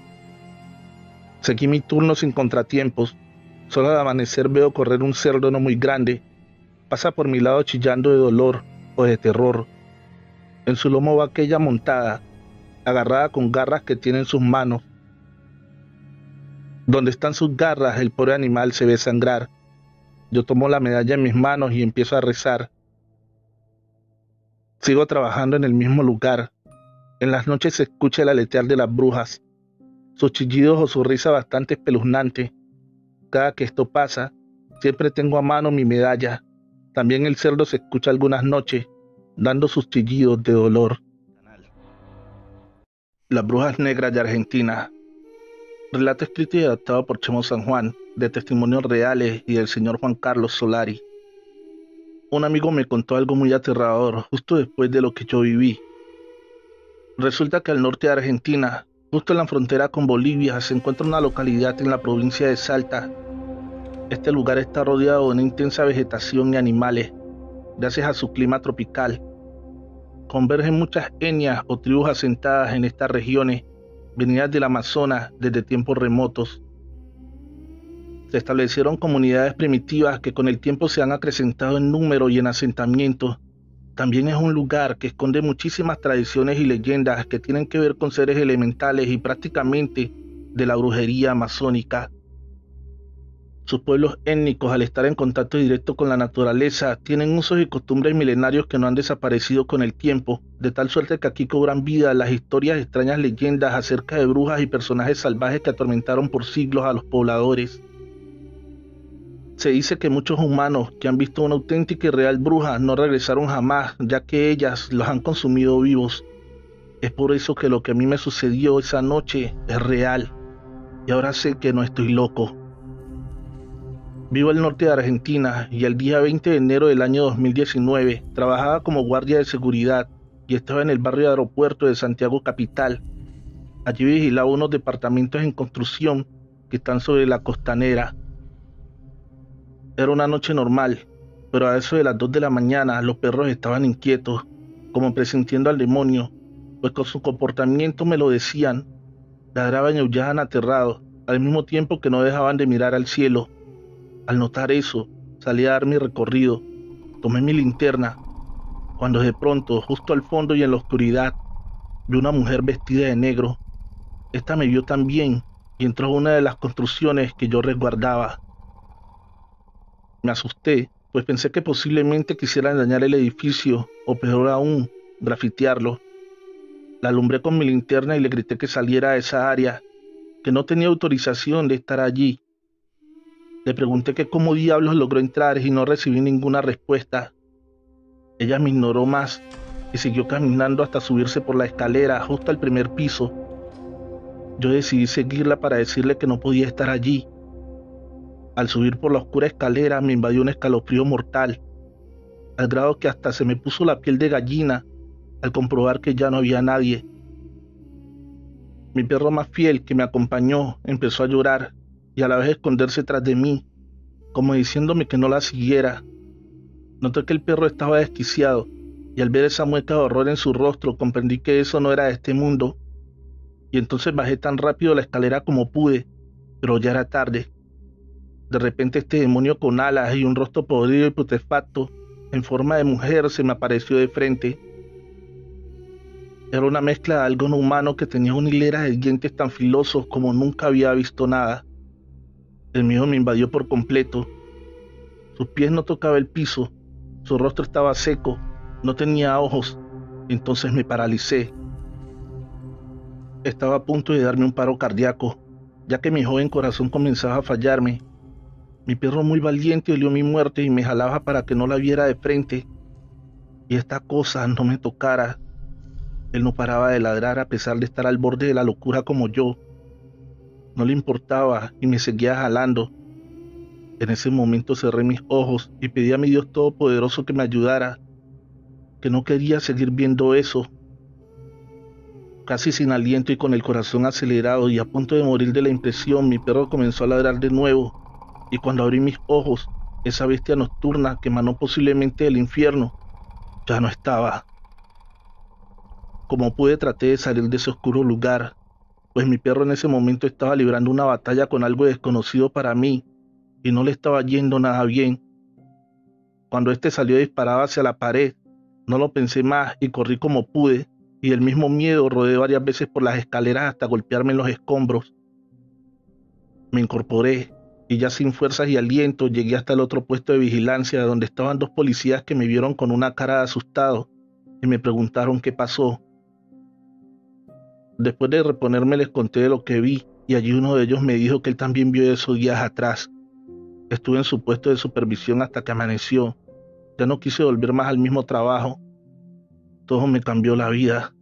Seguí mi turno sin contratiempos. Solo al amanecer veo correr un cerdo no muy grande. Pasa por mi lado chillando de dolor o de terror. En su lomo va aquella montada, agarrada con garras que tiene en sus manos. Donde están sus garras, el pobre animal se ve sangrar. Yo tomo la medalla en mis manos y empiezo a rezar. Sigo trabajando en el mismo lugar. En las noches se escucha el aletear de las brujas, sus chillidos o su risa bastante espeluznante. Cada que esto pasa, siempre tengo a mano mi medalla. También el cerdo se escucha algunas noches, dando sus chillidos de dolor. Las brujas negras de Argentina. Relato escrito y adaptado por Chemo San Juan, de testimonios reales y del señor Juan Carlos Solari. Un amigo me contó algo muy aterrador justo después de lo que yo viví. Resulta que al norte de Argentina, justo en la frontera con Bolivia, se encuentra una localidad en la provincia de Salta. Este lugar está rodeado de una intensa vegetación y animales, gracias a su clima tropical. Convergen muchas etnias o tribus asentadas en estas regiones, venidas del Amazonas desde tiempos remotos. Se establecieron comunidades primitivas que con el tiempo se han acrecentado en número y en asentamientos. También es un lugar que esconde muchísimas tradiciones y leyendas que tienen que ver con seres elementales y prácticamente de la brujería amazónica. Sus pueblos étnicos, al estar en contacto directo con la naturaleza, tienen usos y costumbres milenarios que no han desaparecido con el tiempo, de tal suerte que aquí cobran vida las historias de extrañas leyendas acerca de brujas y personajes salvajes que atormentaron por siglos a los pobladores. Se dice que muchos humanos que han visto una auténtica y real bruja no regresaron jamás, ya que ellas los han consumido vivos. Es por eso que lo que a mí me sucedió esa noche es real, y ahora sé que no estoy loco. Vivo al norte de Argentina y el día 20 de enero del año 2019 trabajaba como guardia de seguridad y estaba en el barrio de Aeropuerto de Santiago Capital. Allí vigilaba unos departamentos en construcción que están sobre la costanera. Era una noche normal, pero a eso de las 2 de la mañana los perros estaban inquietos, como presintiendo al demonio, pues con su comportamiento me lo decían. Ladraban y aullaban aterrados, al mismo tiempo que no dejaban de mirar al cielo. Al notar eso, salí a dar mi recorrido, tomé mi linterna, cuando de pronto, justo al fondo y en la oscuridad, vi una mujer vestida de negro. Esta me vio también y entró a una de las construcciones que yo resguardaba. Me asusté, pues pensé que posiblemente quisieran dañar el edificio, o peor aún, grafitearlo. La alumbré con mi linterna y le grité que saliera de esa área, que no tenía autorización de estar allí. Le pregunté que cómo diablos logró entrar y no recibí ninguna respuesta. Ella me ignoró más y siguió caminando hasta subirse por la escalera justo al primer piso. Yo decidí seguirla para decirle que no podía estar allí. Al subir por la oscura escalera me invadió un escalofrío mortal, al grado que hasta se me puso la piel de gallina al comprobar que ya no había nadie. Mi perro más fiel, que me acompañó, empezó a llorar y a la vez esconderse tras de mí, como diciéndome que no la siguiera. Noté que el perro estaba desquiciado y al ver esa mueca de horror en su rostro comprendí que eso no era de este mundo, y entonces bajé tan rápido la escalera como pude, pero ya era tarde. De repente este demonio con alas y un rostro podrido y putrefacto, en forma de mujer, se me apareció de frente. Era una mezcla de algo no humano que tenía una hilera de dientes tan filosos como nunca había visto nada. El miedo me invadió por completo. Sus pies no tocaban el piso, su rostro estaba seco, no tenía ojos, entonces me paralicé. Estaba a punto de darme un paro cardíaco, ya que mi joven corazón comenzaba a fallarme. Mi perro muy valiente olió mi muerte y me jalaba para que no la viera de frente. Y esta cosa no me tocara. Él no paraba de ladrar a pesar de estar al borde de la locura como yo. No le importaba y me seguía jalando. En ese momento cerré mis ojos y pedí a mi Dios Todopoderoso que me ayudara, que no quería seguir viendo eso. Casi sin aliento y con el corazón acelerado y a punto de morir de la impresión, mi perro comenzó a ladrar de nuevo. Y cuando abrí mis ojos, esa bestia nocturna que emanó posiblemente del infierno, ya no estaba. Como pude, traté de salir de ese oscuro lugar, pues mi perro en ese momento estaba librando una batalla con algo desconocido para mí, y no le estaba yendo nada bien. Cuando este salió disparado hacia la pared, No lo pensé más y corrí como pude, y el mismo miedo rodé varias veces por las escaleras hasta golpearme en los escombros. Me incorporé y ya sin fuerzas y aliento llegué hasta el otro puesto de vigilancia donde estaban dos policías que me vieron con una cara de asustado y me preguntaron qué pasó. Después de reponerme les conté de lo que vi y allí uno de ellos me dijo que él también vio eso días atrás. Estuve en su puesto de supervisión hasta que amaneció. Ya no quise volver más al mismo trabajo. Todo me cambió la vida.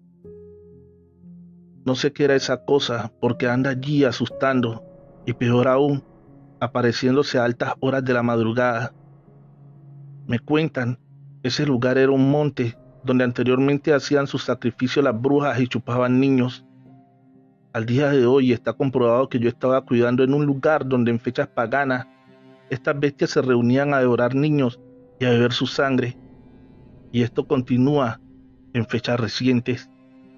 No sé qué era esa cosa porque anda allí asustando y peor aún, apareciéndose a altas horas de la madrugada. Me cuentan, ese lugar era un monte donde anteriormente hacían sus sacrificios las brujas y chupaban niños. Al día de hoy está comprobado que yo estaba cuidando en un lugar donde en fechas paganas estas bestias se reunían a devorar niños y a beber su sangre, y esto continúa en fechas recientes.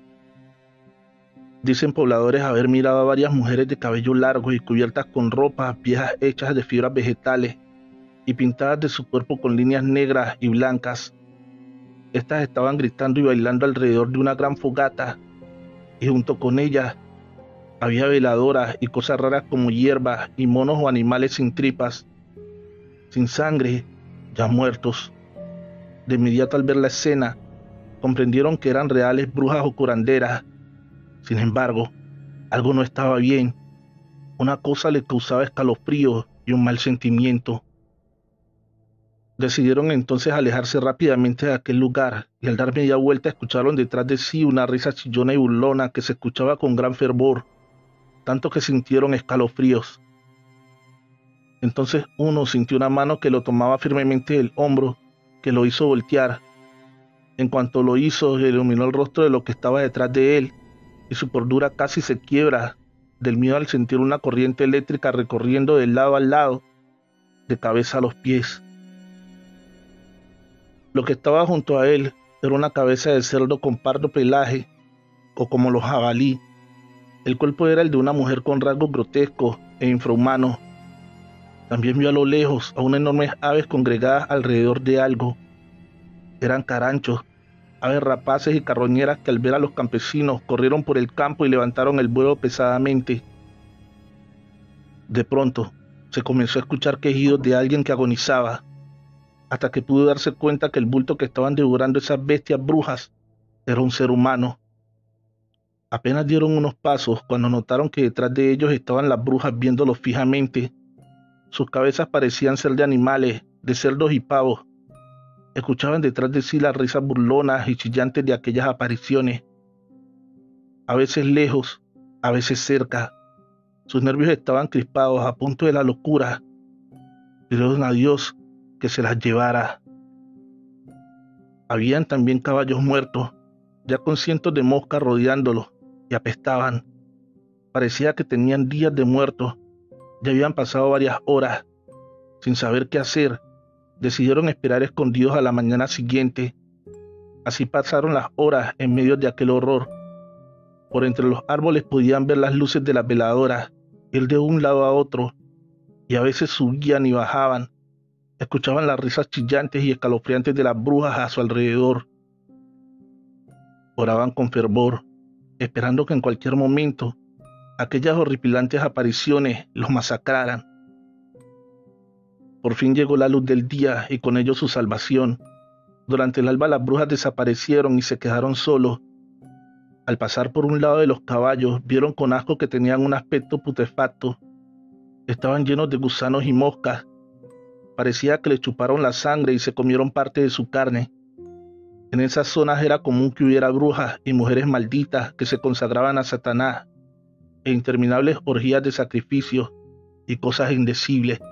Dicen pobladores haber mirado a varias mujeres de cabello largo y cubiertas con ropas viejas hechas de fibras vegetales y pintadas de su cuerpo con líneas negras y blancas. Estas estaban gritando y bailando alrededor de una gran fogata, y junto con ellas había veladoras y cosas raras como hierbas y monos o animales sin tripas, sin sangre, ya muertos. De inmediato al ver la escena, comprendieron que eran reales brujas o curanderas. Sin embargo, algo no estaba bien. Una cosa les causaba escalofríos y un mal sentimiento. Decidieron entonces alejarse rápidamente de aquel lugar y al dar media vuelta escucharon detrás de sí una risa chillona y burlona que se escuchaba con gran fervor, tanto que sintieron escalofríos. Entonces uno sintió una mano que lo tomaba firmemente del hombro, que lo hizo voltear. En cuanto lo hizo, se iluminó el rostro de lo que estaba detrás de él y su cordura casi se quiebra del miedo al sentir una corriente eléctrica recorriendo de lado a lado, de cabeza a los pies. Lo que estaba junto a él era una cabeza de cerdo con pardo pelaje, o como los jabalí. El cuerpo era el de una mujer con rasgos grotescos e infrahumanos. También vio a lo lejos a unas enormes aves congregadas alrededor de algo. Eran caranchos, aves rapaces y carroñeras que al ver a los campesinos corrieron por el campo y levantaron el vuelo pesadamente. De pronto, se comenzó a escuchar quejidos de alguien que agonizaba, hasta que pudo darse cuenta que el bulto que estaban devorando esas bestias brujas era un ser humano. Apenas dieron unos pasos cuando notaron que detrás de ellos estaban las brujas viéndolos fijamente. Sus cabezas parecían ser de animales, de cerdos y pavos. Escuchaban detrás de sí las risas burlonas y chillantes de aquellas apariciones. A veces lejos, a veces cerca. Sus nervios estaban crispados a punto de la locura. Pidieron a Dios que se las llevara. Habían también caballos muertos, ya con cientos de moscas rodeándolos, y apestaban. Parecía que tenían días de muertos. Ya habían pasado varias horas. Sin saber qué hacer, decidieron esperar escondidos a la mañana siguiente. Así pasaron las horas en medio de aquel horror. Por entre los árboles podían ver las luces de las veladoras, ir de un lado a otro, y a veces subían y bajaban. Escuchaban las risas chillantes y escalofriantes de las brujas a su alrededor. Oraban con fervor, esperando que en cualquier momento aquellas horripilantes apariciones los masacraran. Por fin llegó la luz del día y con ello su salvación. Durante el alba las brujas desaparecieron y se quedaron solos. Al pasar por un lado de los caballos, vieron con asco que tenían un aspecto putrefacto. Estaban llenos de gusanos y moscas. Parecía que les chuparon la sangre y se comieron parte de su carne. En esas zonas era común que hubiera brujas y mujeres malditas que se consagraban a Satanás, e interminables orgías de sacrificios y cosas indecibles.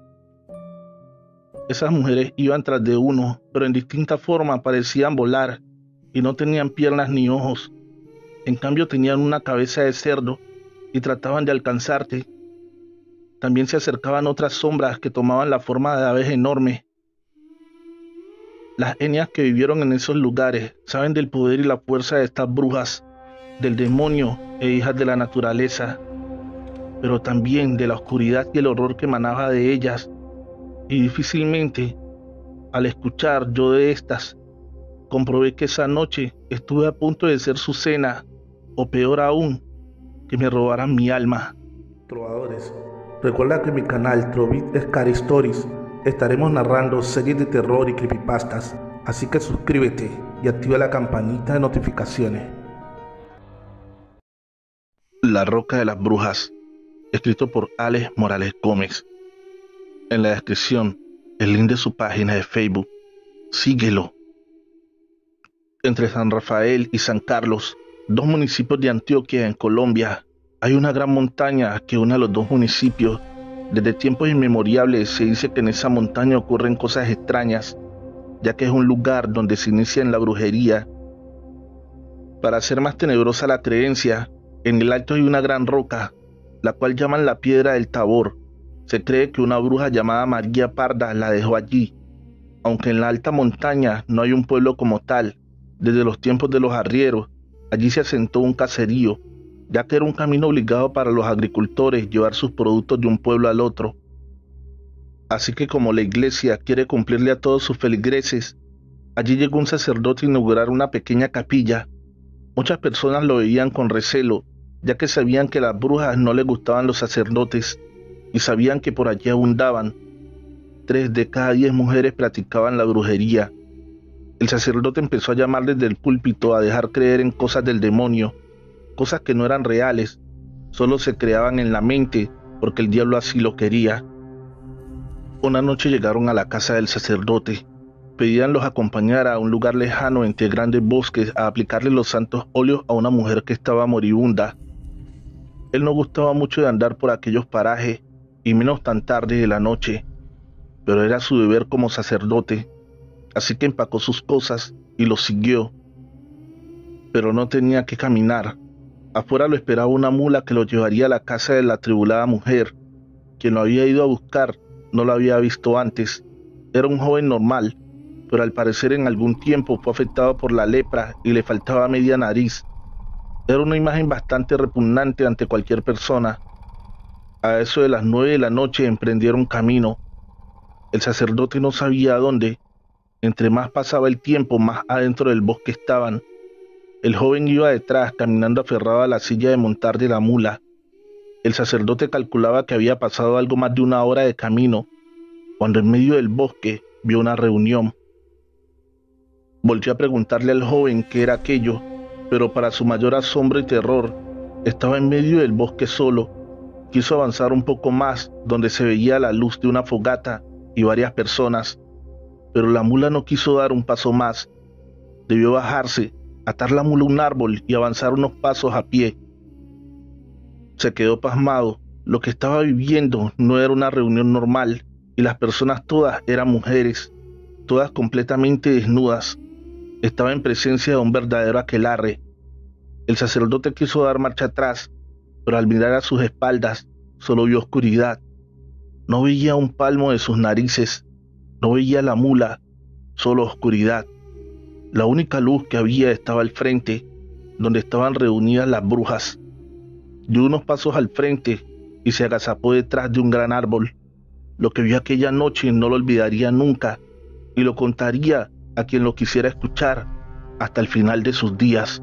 Esas mujeres iban tras de uno, pero en distinta forma parecían volar, y no tenían piernas ni ojos. En cambio tenían una cabeza de cerdo, y trataban de alcanzarte. También se acercaban otras sombras que tomaban la forma de aves enormes. Las etnias que vivieron en esos lugares saben del poder y la fuerza de estas brujas, del demonio e hijas de la naturaleza, pero también de la oscuridad y el horror que emanaba de ellas, y difícilmente, al escuchar yo de estas, comprobé que esa noche estuve a punto de ser su cena, o peor aún, que me robaran mi alma. Trovadores, recuerda que en mi canal Trovit Scary Stories estaremos narrando series de terror y creepypastas, así que suscríbete y activa la campanita de notificaciones. La Roca de las Brujas, escrito por Alex Morales Gómez. En la descripción, el link de su página de Facebook. Síguelo. Entre San Rafael y San Carlos, dos municipios de Antioquia en Colombia, hay una gran montaña que une a los dos municipios. Desde tiempos inmemoriales se dice que en esa montaña ocurren cosas extrañas, ya que es un lugar donde se inicia en la brujería. Para hacer más tenebrosa la creencia, en el alto hay una gran roca, la cual llaman la Piedra del Tabor. Se cree que una bruja llamada María Parda la dejó allí. Aunque en la alta montaña no hay un pueblo como tal, desde los tiempos de los arrieros, allí se asentó un caserío, ya que era un camino obligado para los agricultores llevar sus productos de un pueblo al otro. Así que como la iglesia quiere cumplirle a todos sus feligreses, allí llegó un sacerdote a inaugurar una pequeña capilla. Muchas personas lo veían con recelo, ya que sabían que a las brujas no les gustaban los sacerdotes y sabían que por allí abundaban. 3 de cada 10 mujeres practicaban la brujería. El sacerdote empezó a llamar desde el púlpito a dejar creer en cosas del demonio, cosas que no eran reales, solo se creaban en la mente porque el diablo así lo quería. Una noche llegaron a la casa del sacerdote, pedían los acompañara a un lugar lejano entre grandes bosques a aplicarle los santos óleos a una mujer que estaba moribunda. Él no gustaba mucho de andar por aquellos parajes, y menos tan tarde de la noche, pero era su deber como sacerdote, así que empacó sus cosas y lo siguió. Pero no tenía que caminar. Afuera lo esperaba una mula que lo llevaría a la casa de la atribulada mujer. Quien lo había ido a buscar no lo había visto antes. Era un joven normal, pero al parecer en algún tiempo fue afectado por la lepra y le faltaba media nariz. Era una imagen bastante repugnante ante cualquier persona. A eso de las 9 de la noche emprendieron camino. El sacerdote no sabía a dónde. Entre más pasaba el tiempo, más adentro del bosque estaban. El joven iba detrás, caminando aferrado a la silla de montar de la mula. El sacerdote calculaba que había pasado algo más de 1 hora de camino, cuando en medio del bosque vio una reunión. Volvió a preguntarle al joven qué era aquello, pero para su mayor asombro y terror, estaba en medio del bosque solo. Quiso avanzar un poco más, donde se veía la luz de una fogata y varias personas, pero la mula no quiso dar un paso más. Debió bajarse, atar la mula a un árbol y avanzar unos pasos a pie. Se quedó pasmado. Lo que estaba viviendo no era una reunión normal, y las personas todas eran mujeres, todas completamente desnudas. Estaba en presencia de un verdadero aquelarre. El sacerdote quiso dar marcha atrás, pero al mirar a sus espaldas, solo vio oscuridad. No veía un palmo de sus narices, no veía la mula, solo oscuridad. La única luz que había estaba al frente, donde estaban reunidas las brujas. Dio unos pasos al frente y se agazapó detrás de un gran árbol. Lo que vio aquella noche no lo olvidaría nunca, y lo contaría a quien lo quisiera escuchar hasta el final de sus días.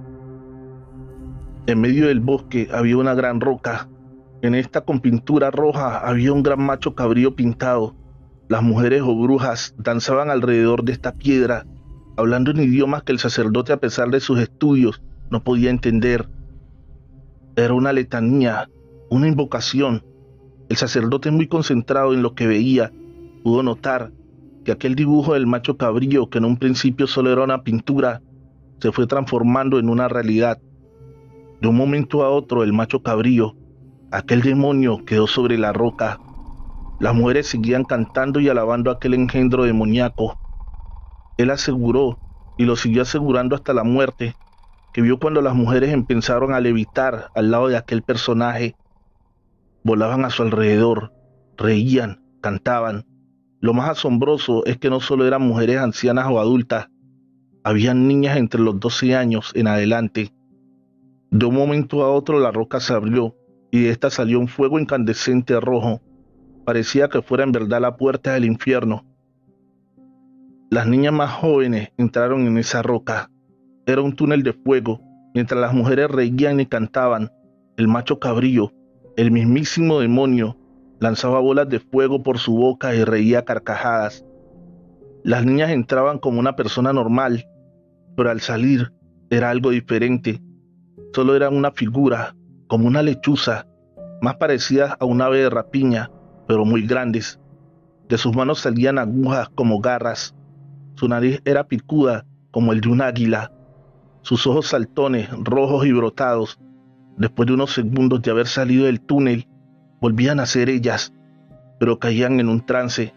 En medio del bosque había una gran roca. En esta con pintura roja había un gran macho cabrío pintado. Las mujeres o brujas danzaban alrededor de esta piedra, hablando en idiomas que el sacerdote, a pesar de sus estudios, no podía entender. Era una letanía, una invocación. El sacerdote, muy concentrado en lo que veía, pudo notar que aquel dibujo del macho cabrío, que en un principio solo era una pintura, se fue transformando en una realidad. De un momento a otro, el macho cabrío, aquel demonio, quedó sobre la roca. Las mujeres seguían cantando y alabando a aquel engendro demoníaco. Él aseguró, y lo siguió asegurando hasta la muerte, que vio cuando las mujeres empezaron a levitar al lado de aquel personaje. Volaban a su alrededor, reían, cantaban. Lo más asombroso es que no solo eran mujeres ancianas o adultas, habían niñas entre los 12 años en adelante. De un momento a otro la roca se abrió y de esta salió un fuego incandescente rojo. Parecía que fuera en verdad la puerta del infierno. Las niñas más jóvenes entraron en esa roca. Era un túnel de fuego. Mientras las mujeres reían y cantaban, el macho cabrío, el mismísimo demonio, lanzaba bolas de fuego por su boca y reía a carcajadas. Las niñas entraban como una persona normal, pero al salir era algo diferente. Solo era una figura, como una lechuza, más parecida a un ave de rapiña, pero muy grandes. De sus manos salían agujas como garras. Su nariz era picuda como el de un águila. Sus ojos saltones, rojos y brotados, después de unos segundos de haber salido del túnel, volvían a ser ellas, pero caían en un trance.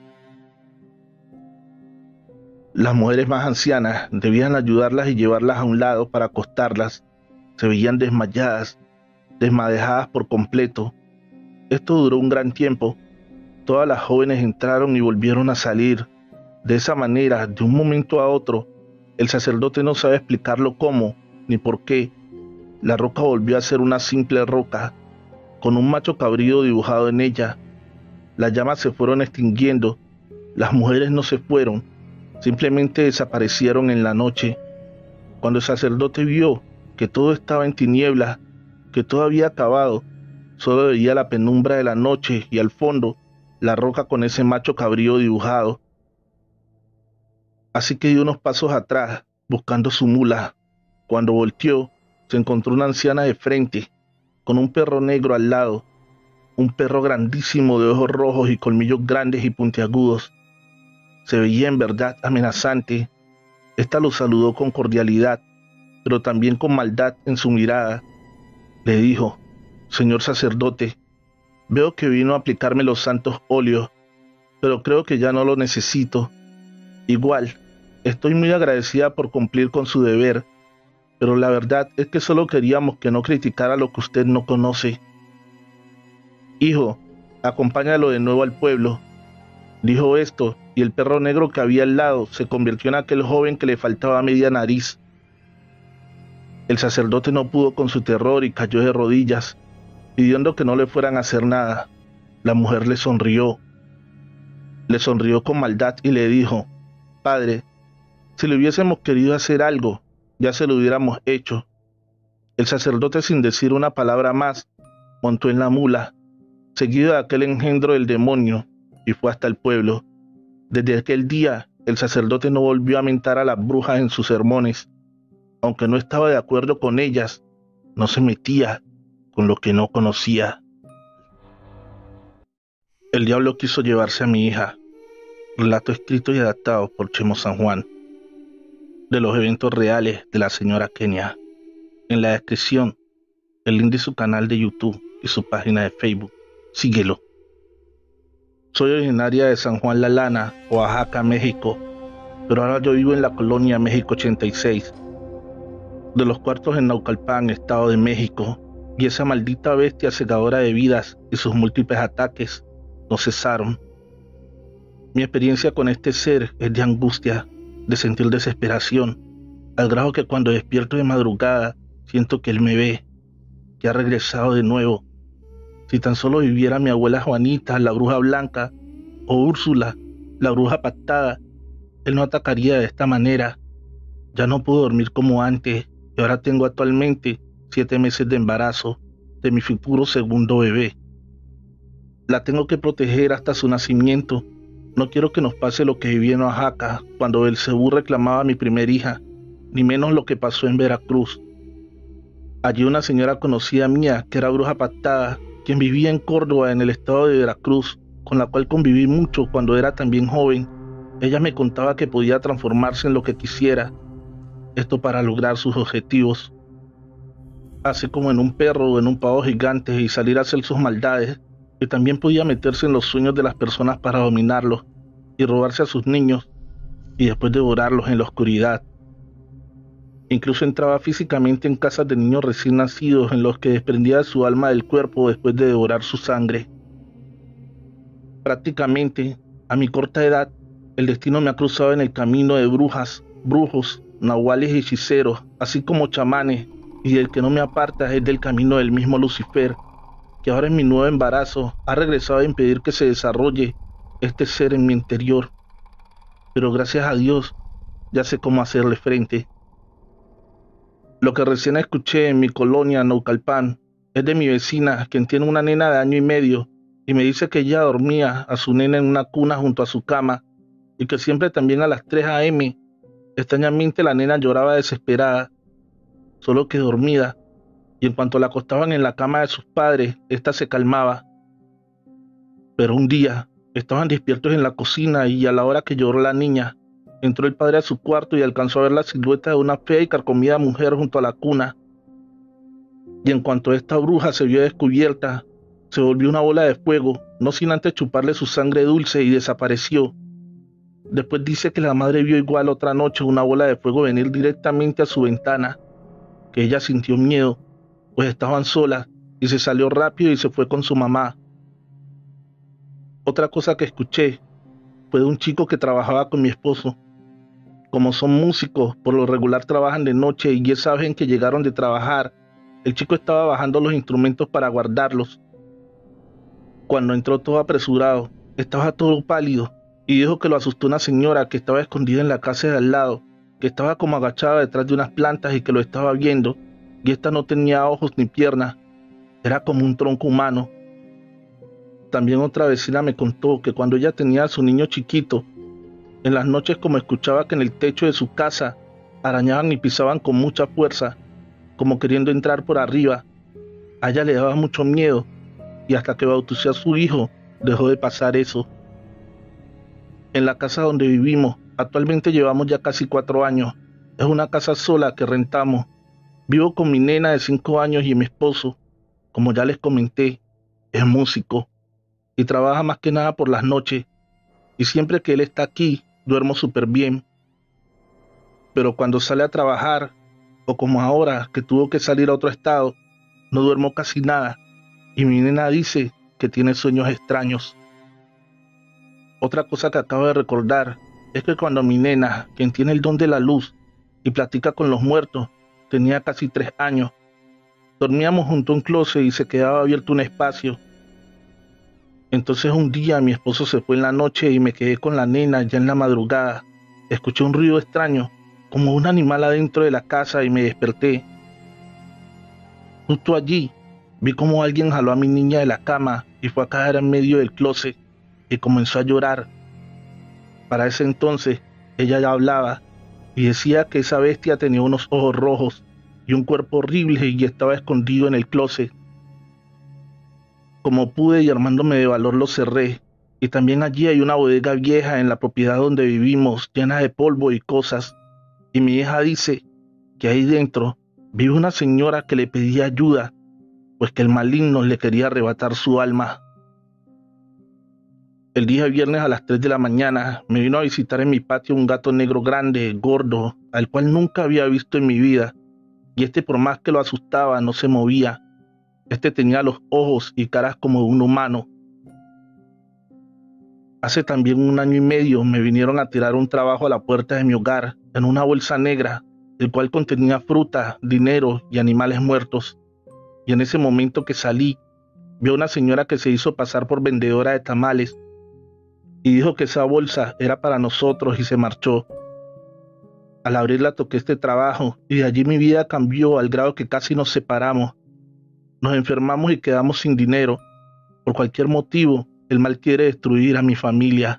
Las mujeres más ancianas debían ayudarlas y llevarlas a un lado para acostarlas. Se veían desmayadas, desmadejadas por completo. Esto duró un gran tiempo. Todas las jóvenes entraron y volvieron a salir. De esa manera, de un momento a otro, el sacerdote no sabe explicarlo cómo ni por qué. La roca volvió a ser una simple roca, con un macho cabrío dibujado en ella. Las llamas se fueron extinguiendo. Las mujeres no se fueron, simplemente desaparecieron en la noche. Cuando el sacerdote vio que todo estaba en tinieblas, que todo había acabado, solo veía la penumbra de la noche y al fondo la roca con ese macho cabrío dibujado. Así que dio unos pasos atrás, buscando su mula. Cuando volteó, se encontró una anciana de frente, con un perro negro al lado, un perro grandísimo de ojos rojos y colmillos grandes y puntiagudos. Se veía en verdad amenazante. Esta lo saludó con cordialidad, pero también con maldad en su mirada. Le dijo: «Señor sacerdote, veo que vino a aplicarme los santos óleos, pero creo que ya no lo necesito. Igual, estoy muy agradecida por cumplir con su deber, pero la verdad es que solo queríamos que no criticara lo que usted no conoce. Hijo, acompáñalo de nuevo al pueblo». Dijo esto, y el perro negro que había al lado se convirtió en aquel joven que le faltaba media nariz. El sacerdote no pudo con su terror y cayó de rodillas, pidiendo que no le fueran a hacer nada. La mujer le sonrió con maldad y le dijo: «Padre, si le hubiésemos querido hacer algo, ya se lo hubiéramos hecho». El sacerdote, sin decir una palabra más, montó en la mula, seguido de aquel engendro del demonio, y fue hasta el pueblo. Desde aquel día, el sacerdote no volvió a mentar a las brujas en sus sermones. Aunque no estaba de acuerdo con ellas, no se metía con lo que no conocía. El diablo quiso llevarse a mi hija. Relato escrito y adaptado por Chemo San Juan. De los eventos reales de la señora Kenia. En la descripción, el link de su canal de YouTube y su página de Facebook. Síguelo. Soy originaria de San Juan La Lana, Oaxaca, México, pero ahora yo vivo en la colonia México 86, de los cuartos en Naucalpan, Estado de México, y esa maldita bestia cegadora de vidas y sus múltiples ataques no cesaron. Mi experiencia con este ser es de angustia, de sentir desesperación, al grado que cuando despierto de madrugada siento que él me ve, que ha regresado de nuevo. Si tan solo viviera mi abuela Juanita, la bruja blanca, o Úrsula, la bruja pactada, él no atacaría de esta manera. Ya no puedo dormir como antes, y ahora tengo actualmente 7 meses de embarazo de mi futuro segundo bebé. La tengo que proteger hasta su nacimiento. No quiero que nos pase lo que viví en Oaxaca cuando Belcebú reclamaba a mi primer hija, ni menos lo que pasó en Veracruz. Allí una señora conocida mía, que era bruja pactada, quien vivía en Córdoba, en el estado de Veracruz, con la cual conviví mucho cuando era también joven. Ella me contaba que podía transformarse en lo que quisiera, esto para lograr sus objetivos, así como en un perro o en un pavo gigante, y salir a hacer sus maldades, que también podía meterse en los sueños de las personas para dominarlos y robarse a sus niños y después devorarlos en la oscuridad. Incluso entraba físicamente en casas de niños recién nacidos en los que desprendía su alma del cuerpo después de devorar su sangre. Prácticamente, a mi corta edad, el destino me ha cruzado en el camino de brujas, brujos, nahuales y hechiceros, así como chamanes, y el que no me aparta es del camino del mismo Lucifer, que ahora en mi nuevo embarazo ha regresado a impedir que se desarrolle este ser en mi interior. pero gracias a Dios ya sé cómo hacerle frente. Lo que recién escuché en mi colonia, Naucalpan, es de mi vecina, quien tiene una nena de 1 año y medio, y me dice que ella dormía a su nena en una cuna junto a su cama, y que siempre también a las 3 a.m. extrañamente la nena lloraba desesperada, solo que dormida, y en cuanto la acostaban en la cama de sus padres, ésta se calmaba. Pero un día estaban despiertos en la cocina y a la hora que lloró la niña, entró el padre a su cuarto y alcanzó a ver la silueta de una fea y carcomida mujer junto a la cuna. Y en cuanto esta bruja se vio descubierta, se volvió una bola de fuego, no sin antes chuparle su sangre dulce, y desapareció. Después dice que la madre vio igual otra noche una bola de fuego venir directamente a su ventana, que ella sintió miedo, pues estaban solas, y se salió rápido y se fue con su mamá. Otra cosa que escuché fue de un chico que trabajaba con mi esposo. Como son músicos, por lo regular trabajan de noche, y esa vez en que llegaron de trabajar, el chico estaba bajando los instrumentos para guardarlos. Cuando entró todo apresurado, estaba todo pálido, y dijo que lo asustó una señora que estaba escondida en la casa de al lado, que estaba como agachada detrás de unas plantas y que lo estaba viendo, y esta no tenía ojos ni piernas, era como un tronco humano. También otra vecina me contó que cuando ella tenía a su niño chiquito, en las noches, como escuchaba que en el techo de su casa arañaban y pisaban con mucha fuerza, como queriendo entrar por arriba, a ella le daba mucho miedo, y hasta que bautizó a su hijo, dejó de pasar eso. En la casa donde vivimos, actualmente llevamos ya casi 4 años. Es una casa sola que rentamos. Vivo con mi nena de 5 años y mi esposo, como ya les comenté, es músico y trabaja más que nada por las noches. Y siempre que él está aquí, duermo súper bien. Pero cuando sale a trabajar, o como ahora que tuvo que salir a otro estado, no duermo casi nada. Y mi nena dice que tiene sueños extraños. Otra cosa que acabo de recordar es que cuando mi nena, quien tiene el don de la luz y platica con los muertos, tenía casi 3 años, dormíamos junto a un closet y se quedaba abierto un espacio. Entonces un día mi esposo se fue en la noche y me quedé con la nena ya en la madrugada. Escuché un ruido extraño, como un animal adentro de la casa, y me desperté. Justo allí vi como alguien jaló a mi niña de la cama y fue a caer en medio del closet y comenzó a llorar. Para ese entonces ella ya hablaba y decía que esa bestia tenía unos ojos rojos y un cuerpo horrible y estaba escondido en el closet. Como pude y armándome de valor lo cerré, y también allí hay una bodega vieja en la propiedad donde vivimos, llena de polvo y cosas, y mi hija dice que ahí dentro vive una señora que le pedía ayuda, pues que el maligno le quería arrebatar su alma. El día viernes a las 3 de la mañana me vino a visitar en mi patio un gato negro grande, gordo, al cual nunca había visto en mi vida, y por más que lo asustaba no se movía. Tenía los ojos y caras como de un humano. Hace también 1 año y medio me vinieron a tirar un trabajo a la puerta de mi hogar en una bolsa negra, el cual contenía fruta, dinero y animales muertos. Y en ese momento que salí, vi a una señora que se hizo pasar por vendedora de tamales y dijo que esa bolsa era para nosotros y se marchó. Al abrirla toqué trabajo y de allí mi vida cambió al grado que casi nos separamos. Nos enfermamos y quedamos sin dinero. Por cualquier motivo, el mal quiere destruir a mi familia.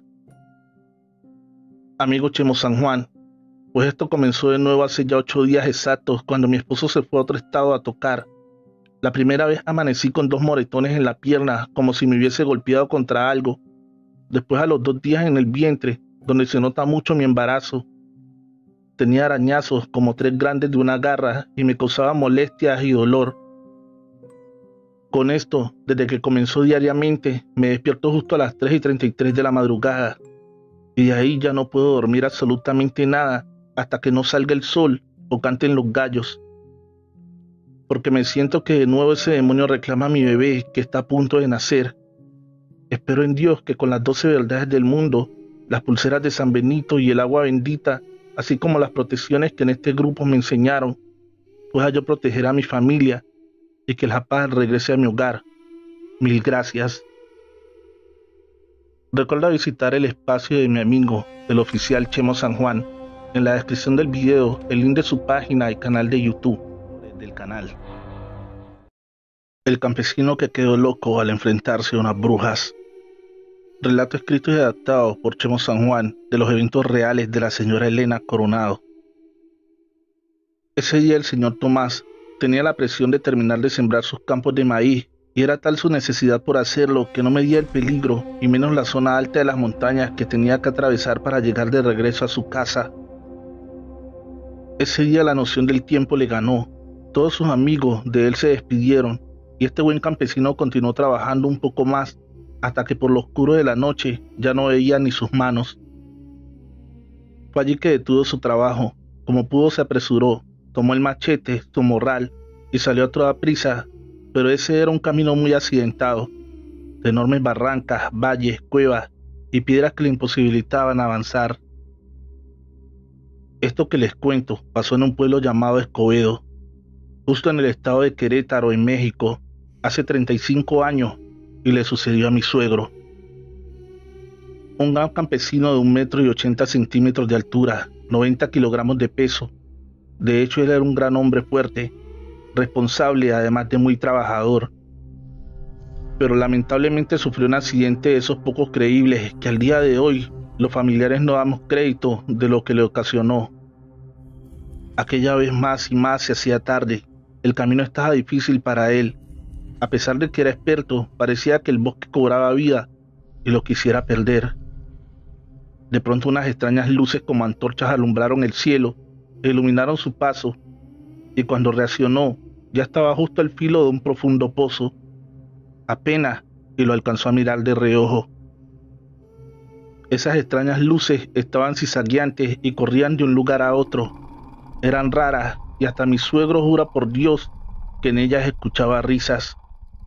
Amigo Chemo San Juan, pues esto comenzó de nuevo hace ya 8 días exactos, cuando mi esposo se fue a otro estado a tocar. La primera vez amanecí con 2 moretones en la pierna, como si me hubiese golpeado contra algo. Después, a los 2 días, en el vientre, donde se nota mucho mi embarazo. Tenía arañazos como 3 grandes de una garra y me causaba molestias y dolor. Con esto, desde que comenzó diariamente, me despierto justo a las 3:33 de la madrugada. Y de ahí ya no puedo dormir absolutamente nada hasta que no salga el sol o canten los gallos. Porque me siento que de nuevo ese demonio reclama a mi bebé que está a punto de nacer. Espero en Dios que con las 12 verdades del mundo, las pulseras de San Benito y el agua bendita, así como las protecciones que en este grupo me enseñaron, pueda yo proteger a mi familia y que la paz regrese a mi hogar. Mil gracias. Recuerda visitar el espacio de mi amigo, el oficial Chemo San Juan. En la descripción del video, el link de su página y canal de YouTube del canal. El campesino que quedó loco al enfrentarse a unas brujas. Relato escrito y adaptado por Chemo San Juan de los eventos reales de la señora Elena Coronado. Ese día el señor Tomás tenía la presión de terminar de sembrar sus campos de maíz, y era tal su necesidad por hacerlo que no medía el peligro, y menos la zona alta de las montañas que tenía que atravesar para llegar de regreso a su casa. Ese día la noción del tiempo le ganó. Todos sus amigos de él se despidieron, y este buen campesino continuó trabajando un poco más, hasta que por lo oscuro de la noche ya no veía ni sus manos. Fue allí que detuvo su trabajo. Como pudo se apresuró, tomó el machete, su morral, y salió a toda prisa, pero ese era un camino muy accidentado, de enormes barrancas, valles, cuevas y piedras que le imposibilitaban avanzar. Esto que les cuento pasó en un pueblo llamado Escobedo, justo en el estado de Querétaro, en México, hace 35 años, y le sucedió a mi suegro. Un gran campesino de 1,80 m de altura, 90 kilogramos de peso. De hecho, él era un gran hombre fuerte, responsable, además de muy trabajador. Pero lamentablemente sufrió un accidente de esos pocos creíbles que al día de hoy los familiares no damos crédito de lo que le ocasionó. Aquella vez más y más se hacía tarde. El camino estaba difícil para él. A pesar de que era experto, parecía que el bosque cobraba vida y lo quisiera perder. De pronto unas extrañas luces como antorchas alumbraron el cielo e iluminaron su paso, y cuando reaccionó, ya estaba justo al filo de un profundo pozo. Apenas y lo alcanzó a mirar de reojo. Esas extrañas luces estaban zigzagueantes y corrían de un lugar a otro. Eran raras, y hasta mi suegro jura por Dios que en ellas escuchaba risas.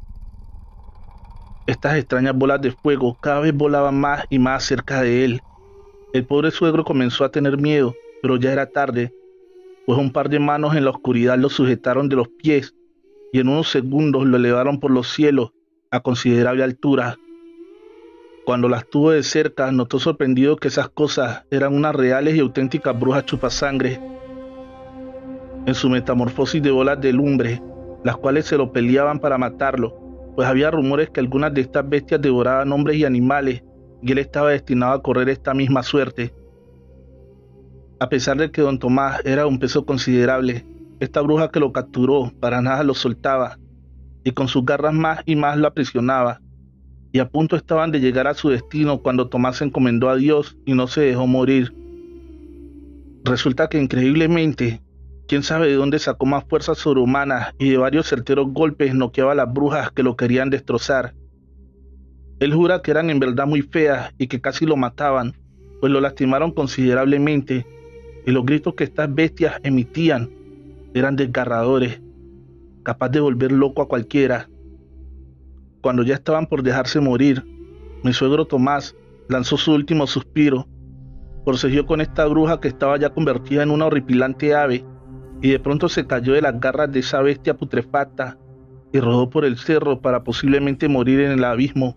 Estas extrañas bolas de fuego cada vez volaban más y más cerca de él. El pobre suegro comenzó a tener miedo, pero ya era tarde, pues un par de manos en la oscuridad lo sujetaron de los pies y en unos segundos lo elevaron por los cielos a considerable altura. Cuando las tuvo de cerca, notó sorprendido que esas cosas eran unas reales y auténticas brujas chupasangre. En su metamorfosis de bolas de lumbre, las cuales se lo peleaban para matarlo, pues había rumores que algunas de estas bestias devoraban hombres y animales, y él estaba destinado a correr esta misma suerte. A pesar de que don Tomás era un peso considerable, esta bruja que lo capturó para nada lo soltaba, y con sus garras más y más lo aprisionaba, y a punto estaban de llegar a su destino cuando Tomás se encomendó a Dios y no se dejó morir. Resulta que increíblemente, quién sabe de dónde sacó más fuerzas sobrehumanas y de varios certeros golpes noqueaba a las brujas que lo querían destrozar. Él jura que eran en verdad muy feas y que casi lo mataban, pues lo lastimaron considerablemente, y los gritos que estas bestias emitían eran desgarradores, capaz de volver loco a cualquiera. Cuando ya estaban por dejarse morir, mi suegro Tomás lanzó su último suspiro, forcejeó con esta bruja que estaba ya convertida en una horripilante ave, y de pronto se cayó de las garras de esa bestia putrefacta y rodó por el cerro para posiblemente morir en el abismo.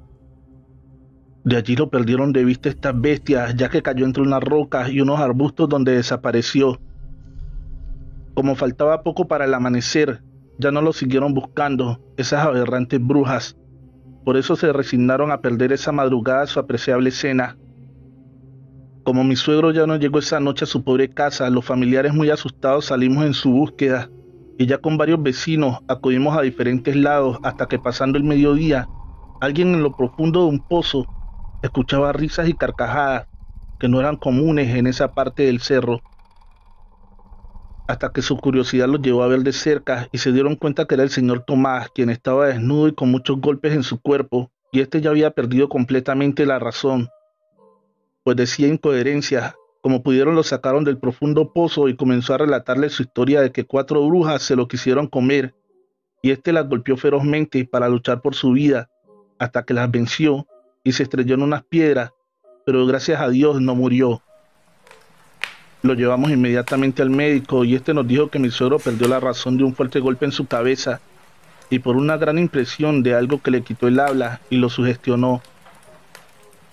De allí lo perdieron de vista estas bestias, ya que cayó entre unas rocas y unos arbustos donde desapareció. Como faltaba poco para el amanecer, ya no lo siguieron buscando esas aberrantes brujas. Por eso se resignaron a perder esa madrugada su apreciable cena. Como mi suegro ya no llegó esa noche a su pobre casa, los familiares muy asustados salimos en su búsqueda, y ya con varios vecinos acudimos a diferentes lados hasta que, pasando el mediodía, alguien en lo profundo de un pozo escuchaba risas y carcajadas que no eran comunes en esa parte del cerro. Hasta que su curiosidad los llevó a ver de cerca y se dieron cuenta que era el señor Tomás, quien estaba desnudo y con muchos golpes en su cuerpo, y este ya había perdido completamente la razón, pues decía incoherencias. Como pudieron lo sacaron del profundo pozo y comenzó a relatarle su historia de que 4 brujas se lo quisieron comer, y este las golpeó ferozmente para luchar por su vida, hasta que las venció y se estrelló en unas piedras, pero gracias a Dios no murió. Lo llevamos inmediatamente al médico y este nos dijo que mi suegro perdió la razón de un fuerte golpe en su cabeza y por una gran impresión de algo que le quitó el habla y lo sugestionó.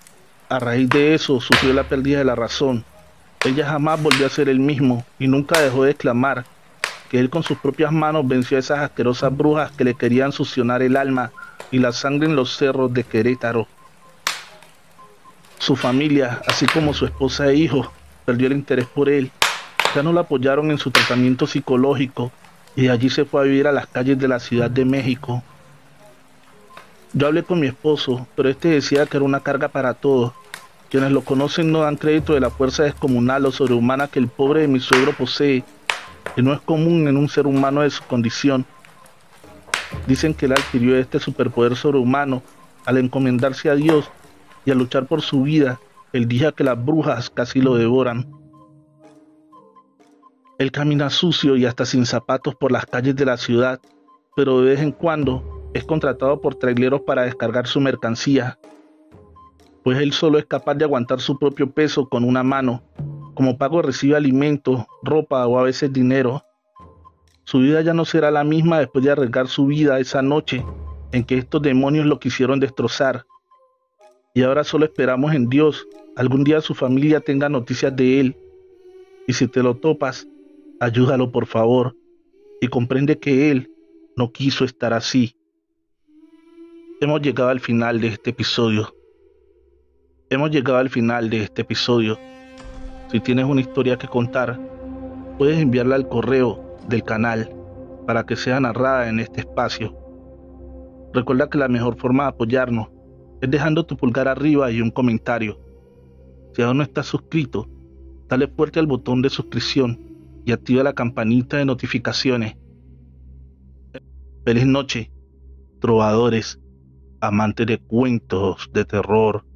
A raíz de eso sufrió la pérdida de la razón. Ella jamás volvió a ser el mismo y nunca dejó de exclamar que él con sus propias manos venció a esas asquerosas brujas que le querían succionar el alma y la sangre en los cerros de Querétaro. Su familia, así como su esposa e hijos, perdió el interés por él. Ya no lo apoyaron en su tratamiento psicológico y de allí se fue a vivir a las calles de la Ciudad de México. Yo hablé con mi esposo, pero este decía que era una carga para todos. Quienes lo conocen no dan crédito de la fuerza descomunal o sobrehumana que el pobre de mi suegro posee, que no es común en un ser humano de su condición. Dicen que él adquirió este superpoder sobrehumano al encomendarse a Dios y a luchar por su vida el día que las brujas casi lo devoran. Él camina sucio y hasta sin zapatos por las calles de la ciudad, pero de vez en cuando es contratado por traileros para descargar su mercancía, pues él solo es capaz de aguantar su propio peso con una mano. Como pago recibe alimentos, ropa o a veces dinero. Su vida ya no será la misma después de arriesgar su vida esa noche en que estos demonios lo quisieron destrozar. Y ahora solo esperamos en Dios algún día su familia tenga noticias de él. Y si te lo topas, ayúdalo por favor y comprende que él no quiso estar así. Hemos llegado al final de este episodio. Si tienes una historia que contar, puedes enviarla al correo del canal para que sea narrada en este espacio. Recuerda que la mejor forma de apoyarnos es dejando tu pulgar arriba y un comentario. Si aún no estás suscrito, dale fuerte al botón de suscripción y activa la campanita de notificaciones. Feliz noche, trovadores, amantes de cuentos de terror